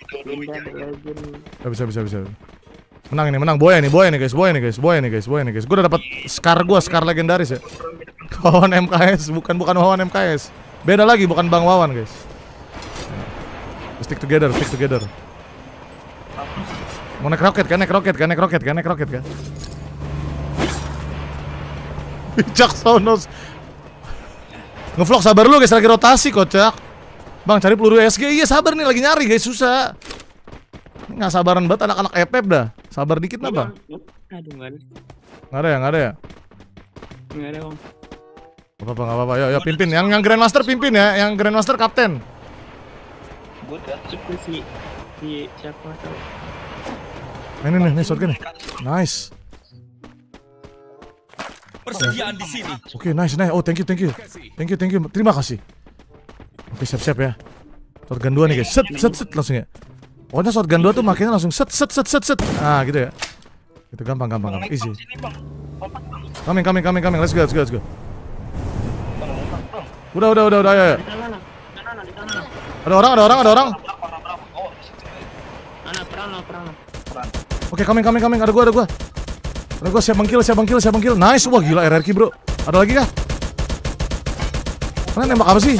Bisa, bisa, bisa. Menang ini, menang. Boya nih, boya nih guys, boya nih guys, boya nih guys, boya nih guys. Gue udah dapat scar gue, scar legendaris ya. Wawan M K S, bukan bukan Wawan M K S. Beda lagi, bukan Bang Wawan guys. Stick together, stick together. Mau naik roket kan, naik roket kan, naik roket kan, naik roket kan. Bijak Sonos. Ngevlog sabar lu guys, lagi rotasi kocak. Bang cari peluru S G, iya sabar nih lagi nyari guys, susah. Nggak sabaran banget anak-anak E P E P dah. Sabar dikit lah bang. Aduh nggak ada. Nggak ada ya, nggak ada ya. Nggak ada bang. Gak apa-apa, gak apa-apa. Yo, yo pimpin. Yang yang Grandmaster pimpin ya, yang Grandmaster kapten. Gue udah Itu si si siapa tahu. Ini nih, nih shotgun nih. Nice. Persediaan di sini. Oke, okay, nice, nice. Oh, thank you, thank you. Thank you, thank you. Terima kasih. Oke, siap-siap ya. Shotgun dua nih guys. Set, set, set langsung ya. Pokoknya shotgun dua tuh makanya langsung set, set, set, set, set. Ah, gitu ya. Itu gampang, gampang, gampang. Easy. Coming, coming, coming, coming. Let's go, let's go, let's go. Udah, udah, udah, udah, ayo, ayo. Di sana, di sana, di sana. Ada orang, ada orang, ada orang. Anak perang, perang. Oke, coming, coming, coming. Ada gua, ada gua. Ada gua siap bangkil, siap bangkil, siap bangkil. Nice, wah gila R R Q bro. Ada lagi kah? Kalian nembak apa sih?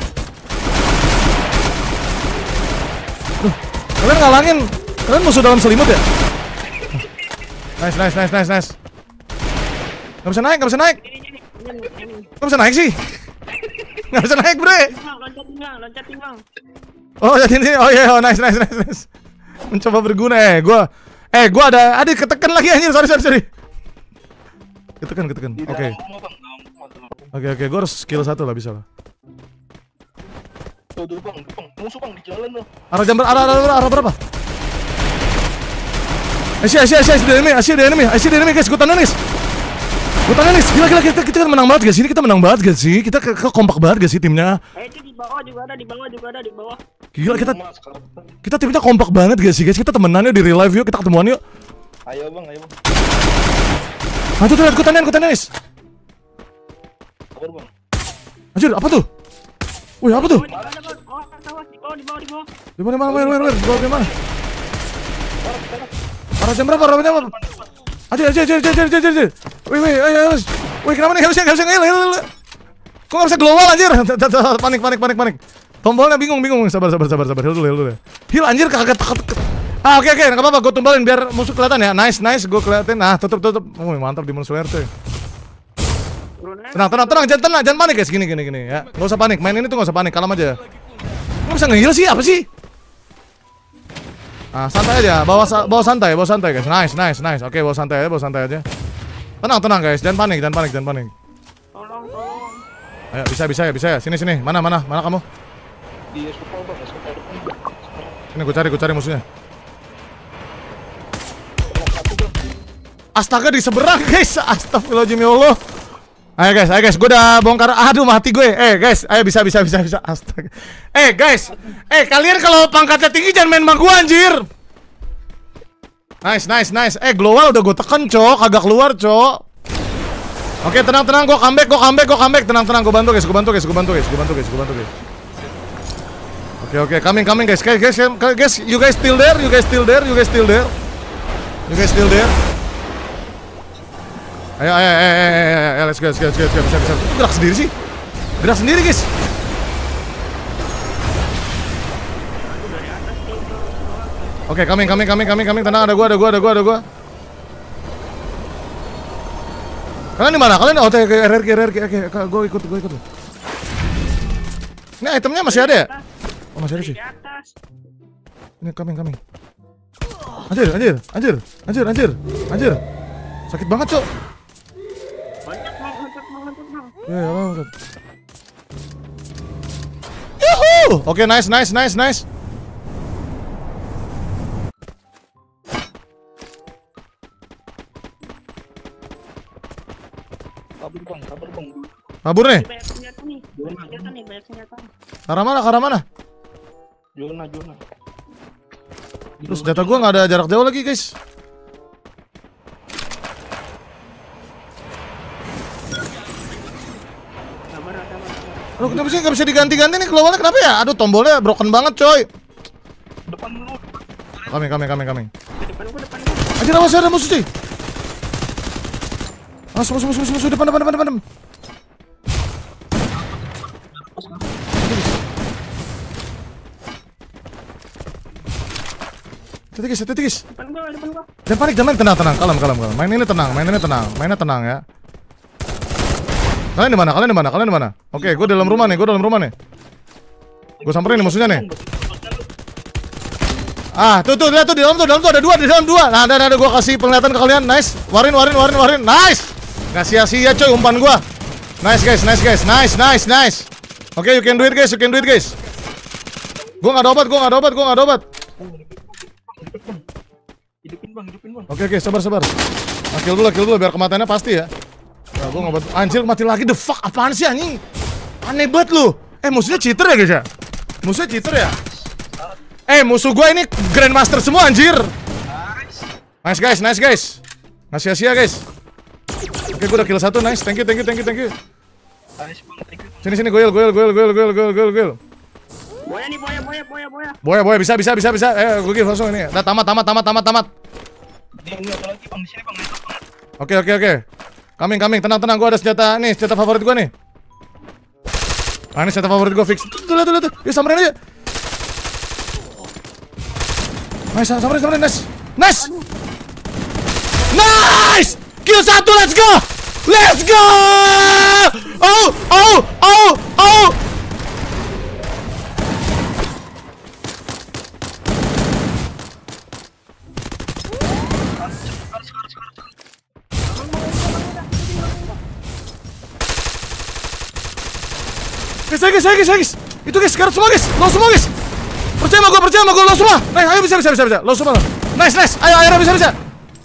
Duh, kalian ngalangin. Kalian musuh dalam selimut ya? Nice, nice, nice, nice, nice. Gak bisa naik, gak bisa naik. Gak bisa naik sih. Gak bisa naik bre. Loncatin bang, loncatin bang. Oh jadi ini, oh iya, yeah, oh nice, nice, nice, nice. Mencoba berguna eh, gua, eh gua ada, adik ketekan lagi anjir, sorry, sorry, sorry. Ketekan, ketekan, oke. Okay. Oke, okay, oke, okay. Gua harus skill satu lah, bisa lah. Tuh, tuh bang, bang, musuh bang di jalan loh. Arah jam ber, arah, arah, arah, arah berapa? Asia, Asia, Asia, Asia, enemy, Asia, enemy, Asia, enemy guys, gua tanda nih. Gua tanda nih, gila, gila, kita, kita kan menang banget guys, ini kita menang banget guys sih, kita ke, ke kompak banget guys sih timnya. Eh itu di bawah juga ada, di bawah juga ada, di bawah. Gila kita kita timnya kompak banget gak sih guys? Kita temenannya di real life yuk, kita ketemuan yuk. Ayo bang, ayo bang. Ah tuh tuh, lihat ikutannya, ikutannya guys. Sabar bang. Anjir, apa tuh? Wih, apa tuh? Oh, di bawah, di bawah, di bawah, di bawah, di bawah. Di mana, mana, mana, mana, di bawah di mana? Arah jam berapa? Arah jam berapa? Anjir, anjir, anjir, anjir, anjir, anjir. Wih, wih, ayo, ayo. Wih, kenapa nih? Gak bisa, gak bisa, ngel, ngel, ngel. Kok gak bisa global anjir? Panik, panik, panik, panik. Tombolnya bingung, bingung. Sabar, sabar, sabar, sabar. Heal dulu, heal dulu. Heal anjir, kagak takut. Ah, oke, oke, enggak apa-apa. Gue tumbalin biar musuh kelihatan ya. Nice, nice. Gue kelihatan. Nah, tutup, tutup. Oh, mantap di Slayer tuh. Tenang, tenang, tenang. Jangan tenang, jangan panik guys. Gini, gini, gini ya. Gak usah panik. Main ini tuh gak usah panik. Kalem aja. Gak bisa nge-heal sih? Apa sih? Ah, santai aja. Bawa bawa santai, bawa santai guys. Nice, nice, nice. Oke, bawa santai aja, bawa santai aja. Tenang, tenang guys. Jangan panik, jangan panik, jangan panik. Tolong, tolong. Ayo, bisa, bisa ya, bisa ya. Sini, sini. Mana, mana, mana kamu? Di Escopal bang, Escopal depan. Ini gue cari, gue cari musuhnya. Astaga di seberang guys. Astagfirullahaladzim ya Allah. Ayo guys, ayo guys, gue udah bongkar. Aduh mati gue. Eh guys, ayo bisa, bisa, bisa, bisa. Astaga. Eh guys, eh kalian kalau pangkatnya tinggi jangan main sama gue anjir. Nice, nice, nice. Eh global udah gue tekan cok, agak keluar cok. Oke tenang, tenang, gue comeback, gue comeback, gue comeback. Tenang, tenang, gue bantu guys, gue bantu guys, gue bantu guys, gue bantu guys, gue bantu guys. Oke, oke, coming, coming guys, guys, guys, guys, you guys still there, you guys still there, you guys still there, you guys still there. Ayo, ayo, ayo, ayo, ayo, ayo, let's go, let's go, let's go, bisa, bisa. Itu gerak sendiri sih, gerak sendiri guys. Oke, coming, coming, coming, coming, coming, tenang, ada gua, ada gua, ada gua, ada gua. Kalian di mana? Kalian oh, oke, R R Q, R R Q, oke, gua ikut, gua ikut. Ini itemnya masih ada ya? Oh, masih ada sih. Ini coming, coming. Anjir, anjir, anjir, anjir, anjir, anjir. Sakit banget, cok. Ya, ya, loncat. Yuhu! Oke, nice, nice, nice, nice. Kabur bang, kabur bang. Kabur nih. Banyak senjata nih, banyak senjata nih, banyak senjata. Arah mana? Arah mana? Zona, zona. Terus senjata gua nggak ada jarak jauh lagi, guys. Sabar, sabar, sabar. Aduh, kenapa sih nggak bisa diganti-ganti nih globalnya? Kenapa ya? Aduh, tombolnya broken banget, coy. Depan dulu. Kami, kami, kami, kami. Depan gua, depan gua. Anjir, awas ada musuh sih. Awas, musuh, musuh, musuh, musuh, depan, depan, depan, depan. Hati guys, hati guys. Depan gua, depan gua. Jangan panik, jangan panik, tenang, tenang, kalem, kalem, kalem. Main ini tenang, main ini tenang, mainnya tenang ya. Kalian di mana? Kalian di mana? Kalian di mana? Oke, gue dalam rumah nih, gue dalam rumah nih. Gue samperin nih musuhnya nih. Ah, tuh tuh, lihat tuh di dalam tuh, dalam tuh ada dua, di dalam dua. Nah, ada, ada, gue kasih penglihatan ke kalian. Nice, warin, warin, warin, warin. Nice. Nggak sia-sia coy umpan gue. Nice guys, nice guys, nice, nice, nice. Oke, you can do it guys, you can do it guys. Gue nggak ada obat, gue nggak ada obat, gue nggak ada obat. Hidupin bang, hidupin bang. Oke, oke, sabar, sabar. Nah, kill dulu, kill dulu biar kematiannya pasti ya. Nah, gue ngobat. Anjir, mati lagi. The fuck, apaan sih anjing? Aneh banget lu. Eh, musuhnya cheater ya guys ya? Musuhnya cheater ya? Eh, musuh gue ini grandmaster semua anjir. Nice guys, nice guys. Nggak sia-sia guys. Oke, gue udah kill satu, nice. Thank you, thank you, thank you, thank you. Nice bang, thank you. Sini, sini, goyel, goyel, goyel, goyel, goyel, goyel, goyel, goyel. Boya nih, boya, boya, boya, boya. Boya, boya, bisa, bisa, bisa, bisa. Eh, gue give langsung ini. Nah, tamat, tamat, tamat, tamat, tamat. Dia nggak ada lagi bang di sini bang. Oke, oke, oke. Coming, coming, tenang, tenang. Gue ada senjata nih, senjata favorit gue nih. Ah, ini senjata favorit gue fix. Tuh, lihat, tuh, lihat, tuh. Ya, samperin aja. Nice, samperin, samperin, nice. Nice! Nice! Kill satu, let's go! Let's go! Oh, oh, oh, oh! Guys, guys, guys, guys, guys. Itu guys, sekarang semua guys, lo semua guys. Percaya sama gue, percaya sama gue, lo semua. Nice, ayo bisa, bisa, bisa, bisa. Lo semua. Nice, nice. Ayo, ayo, bisa, bisa.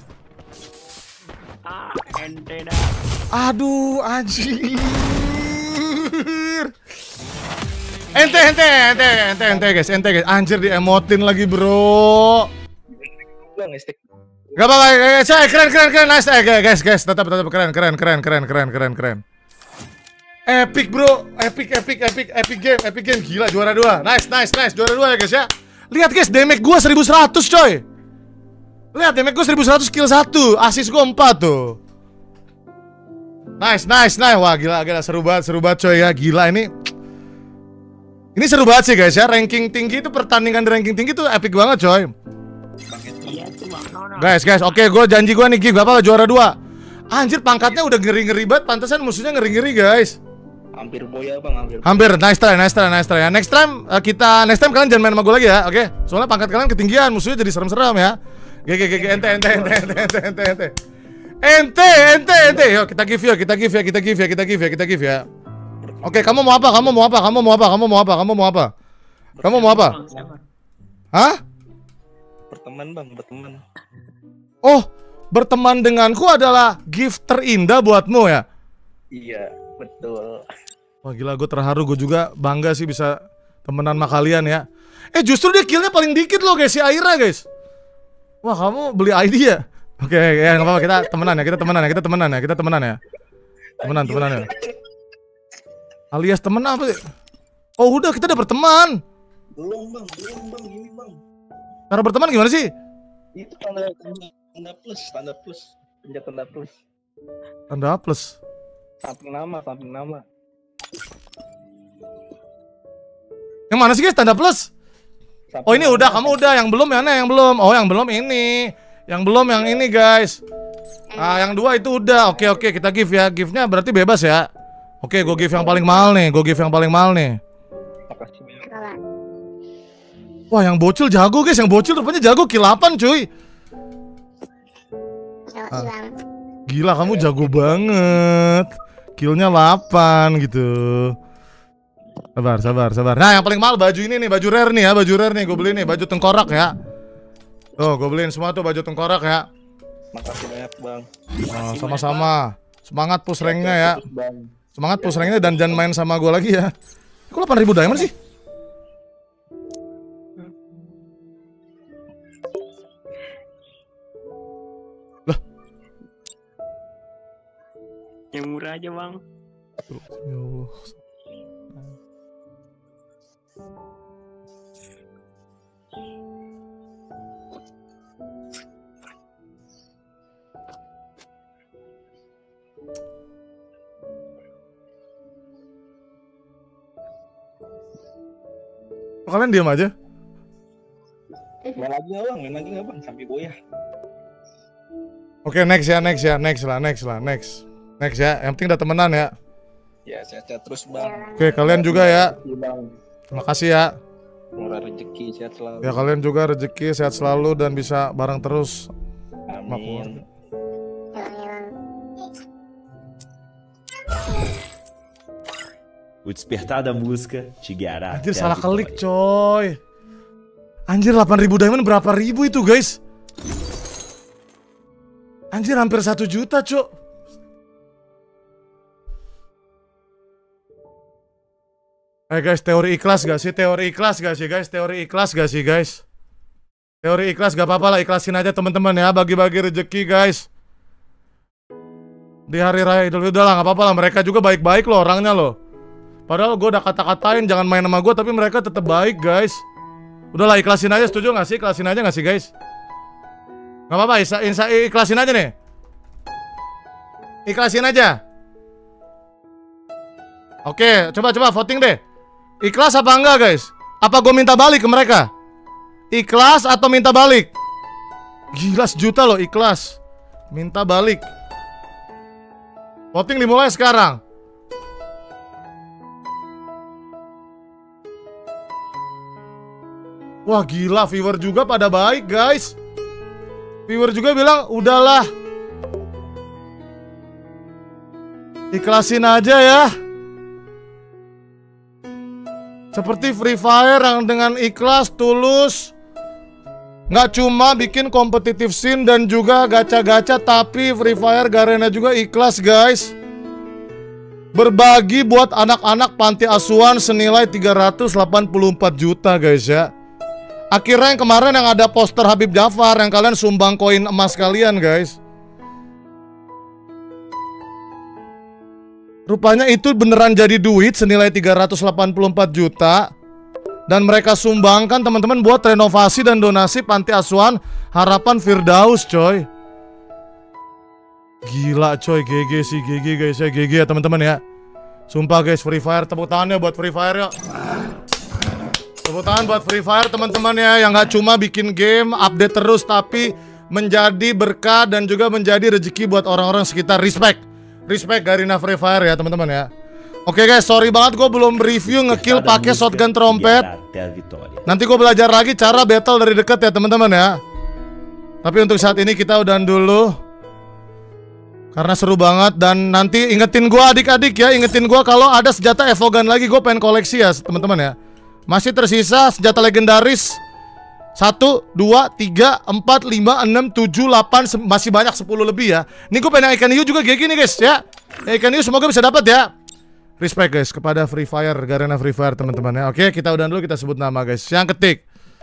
Ah, ente dah. Aduh, anjir. Ente, ente, ente, ente, ente guys, ente guys. Anjir diemotin lagi bro. Bang, estek. Gak apa-apa guys, eh, keren, keren, keren, nice, eh, guys, guys, tetap, tetap keren, keren, keren, keren, keren, keren, keren. Epic bro, epic, epic, epic, epic game, epic game, gila juara dua, nice, nice, nice, juara dua ya guys ya. Lihat guys, damage gua seribu seratus coy. Lihat damage gua seribu seratus, kill satu, assist gua empat tuh. Nice, nice, nice, wah gila, gila, seru banget, seru banget coy ya, gila ini. Ini seru banget sih guys ya, ranking tinggi itu, pertandingan di ranking tinggi tuh epic banget coy. Guys, guys, oke, gue janji gue nih, Gif, gak apa-apa, juara dua. Anjir, pangkatnya udah ngeri-ngeri banget, pantesan musuhnya ngeri-ngeri, guys. Hampir boya bang, hampir. Hampir, nice try, nice try, nice try. Next time, uh, kita, next time kalian jangan main sama gue lagi ya, oke? Soalnya pangkat kalian ketinggian, musuhnya jadi serem-serem ya. Gege, gege, ente, ente, ente, ente, ente, ente, ente. Ente, ente, ente, yuk kita give ya, kita give ya, kita give ya, kita give ya, kita give ya. Oke, kamu mau apa, kamu mau apa, kamu mau apa, kamu mau apa, kamu mau apa? Kamu mau apa? Hah? Berteman bang, berteman. Oh, berteman denganku adalah gift terindah buatmu ya? Iya, betul. Wah gila, gue terharu, gue juga bangga sih bisa temenan sama kalian ya. Eh justru dia killnya paling dikit loh guys, si Aira guys. Wah kamu beli I D ya? Oke, ya nggak apa-apa, kita temenan ya, kita temenan ya, kita temenan ya, kita temenan ya. Temenan, temenan ya. Alias temen apa sih? Oh udah, kita udah berteman. Belum bang, belum bang, gini bang. Cara berteman gimana sih? Itu tanda tanda, tanda plus, tanda plus, pencet tanda plus. Tanda plus. Samping nama, samping nama. Yang mana sih guys tanda plus? Samping Oh ini nama. udah, kamu udah, yang belum mana yang belum? Oh yang belum ini, yang belum yang ini guys. Ah yang dua itu udah, oke oke kita give ya, give-nya berarti bebas ya. Oke, gue give yang paling mahal nih, gue give yang paling mahal nih. Makasih banyak. Wah yang bocil jago guys, yang bocil rupanya jago kill delapan cuy. Ah. Gila kamu jago banget. Killnya delapan gitu. Sabar, sabar, sabar. Nah yang paling mahal baju ini nih, baju rare nih ya, baju rare nih, gue beli nih, baju tengkorak ya. Tuh, gue beliin semua tuh baju tengkorak ya. Makasih banyak bang. Oh, sama-sama. Semangat push ranknya ya. Bang. Semangat push ranknya dan jangan main sama gue lagi ya. Kok delapan ribu diamond sih? Lah. Yang murah aja bang. Ya Allah. Kalian diam aja. Main lagi nggak bang, main lagi nggak bang, sampai boya. Oke next ya, next ya, next lah, next lah, next, next ya. Yang penting udah temenan ya. Ya sehat-sehat terus bang. Oke kalian juga ya. Bang. Terima kasih ya. Murah rezeki, sehat selalu. Ya kalian juga rezeki sehat selalu dan bisa bareng terus. Amin. O despertar da música te guiará Anjir até a salah klik vitória. coy. Anjir delapan ribu diamond berapa ribu itu guys? Anjir hampir satu juta cok. Eh guys teori ikhlas gak sih? Teori ikhlas gak sih guys? Teori ikhlas gak sih guys? Teori ikhlas gak apa-apa lah, ikhlasin aja teman-teman ya, bagi-bagi rezeki guys. Di hari raya Idul Fitri udah lah gak apa-apa lah, mereka juga baik-baik loh orangnya loh. Padahal gue udah kata-katain jangan main sama gue, tapi mereka tetap baik guys. Udahlah ikhlasin aja, setuju gak sih? Ikhlasin aja gak sih guys? Gak apa-apa, isa, isa, ikhlasin aja nih. Ikhlasin aja. Oke, coba-coba voting deh. Ikhlas apa enggak guys? Apa gue minta balik ke mereka? Ikhlas atau minta balik? Gila sejuta loh ikhlas. Minta balik. Voting dimulai sekarang. Wah gila, viewer juga pada baik guys. Viewer juga bilang udahlah, ikhlasin aja ya. Seperti Free Fire yang dengan ikhlas, tulus. Nggak cuma bikin kompetitif scene dan juga gacha-gacha, tapi Free Fire Garena juga ikhlas guys. Berbagi buat anak-anak panti asuhan senilai tiga ratus delapan puluh empat juta guys ya. Akhirnya yang kemarin yang ada poster Habib Jafar yang kalian sumbang koin emas kalian guys. Rupanya itu beneran jadi duit senilai tiga ratus delapan puluh empat juta. Dan mereka sumbangkan teman-teman buat renovasi dan donasi panti asuhan Harapan Firdaus coy. Gila coy, G G sih, G G guys ya, G G ya teman-teman ya. Sumpah guys, Free Fire, tepuk tangannya buat Free Fire ya. Tepuk tangan buat Free Fire teman-teman ya, yang gak cuma bikin game, update terus, tapi menjadi berkah dan juga menjadi rezeki buat orang-orang sekitar. Respect, respect Garena Free Fire ya teman-teman ya. Oke guys, sorry banget gue belum review ngekill pakai shotgun trompet. Nanti gue belajar lagi cara battle dari dekat ya teman-teman ya. Tapi untuk saat ini kita udahan dulu. Karena seru banget. Dan nanti ingetin gue adik-adik ya, ingetin gue kalau ada senjata Evogan lagi, gue pengen koleksi ya teman-teman ya. Masih tersisa senjata legendaris satu, dua, tiga, empat, lima, enam, tujuh, delapan, masih banyak, sepuluh lebih ya. Ini gue pengen ikan hiu juga kayak gini guys ya. Ikan hiu semoga bisa dapat ya. Respect guys kepada Free Fire, Garena Free Fire teman-teman ya. Oke, kita udahan dulu, kita sebut nama guys. Yang ketik,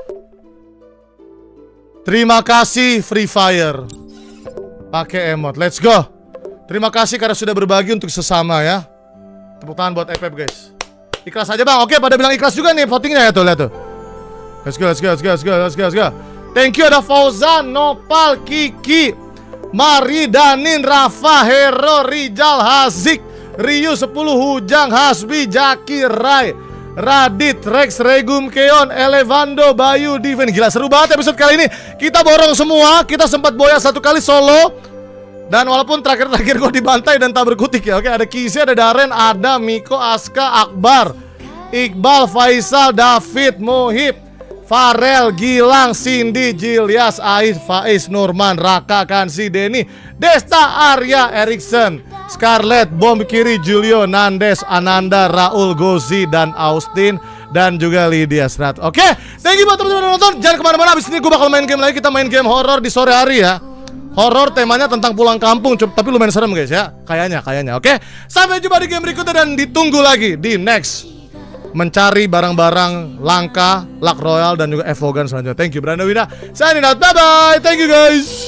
terima kasih Free Fire. Pakai emot, let's go. Terima kasih karena sudah berbagi untuk sesama ya. Tepuk tangan buat F F guys. Ikhlas aja bang, oke pada bilang ikhlas juga nih votingnya ya tuh, lihat tuh. Let's go, let's go, let's go, let's go, let's go, let's go. Thank you ada Fauzan, Nopal, Kiki, Mari, Danin, Rafa, Hero, Rijal, Hazik, Ryu sepuluh, Hujang, Hasbi, Jaki, Rai, Radit, Rex, Regum, Keon, Elevando, Bayu, Diven. Gila seru banget episode kali ini. Kita borong semua, kita sempat boya satu kali solo. Dan walaupun terakhir-terakhir gue dibantai dan tak berkutik ya. Oke, ada Kisi, ada Daren, ada Miko, Aska, Akbar, Iqbal, Faisal, David, Mohib, Farel, Gilang, Cindy, Jilyas, Ais, Faiz, Nurman, Raka, Kansi, Denny, Desta, Arya, Erikson, Scarlett, Bom Kiri, Julio, Nandes, Ananda, Raul, Gozi, dan Austin, dan juga Lydia Strat. Oke, thank you buat teman-teman nonton. Jangan kemana-mana, abis ini gue bakal main game lagi. Kita main game horror di sore hari ya. Horror temanya tentang pulang kampung, tapi lumayan serem guys ya. Kayaknya, kayaknya. Oke, sampai jumpa di game berikutnya dan ditunggu lagi di next mencari barang-barang langka, luck royal dan juga Evogan selanjutnya. Thank you Branda Wina. Signing out. Bye bye. Thank you guys.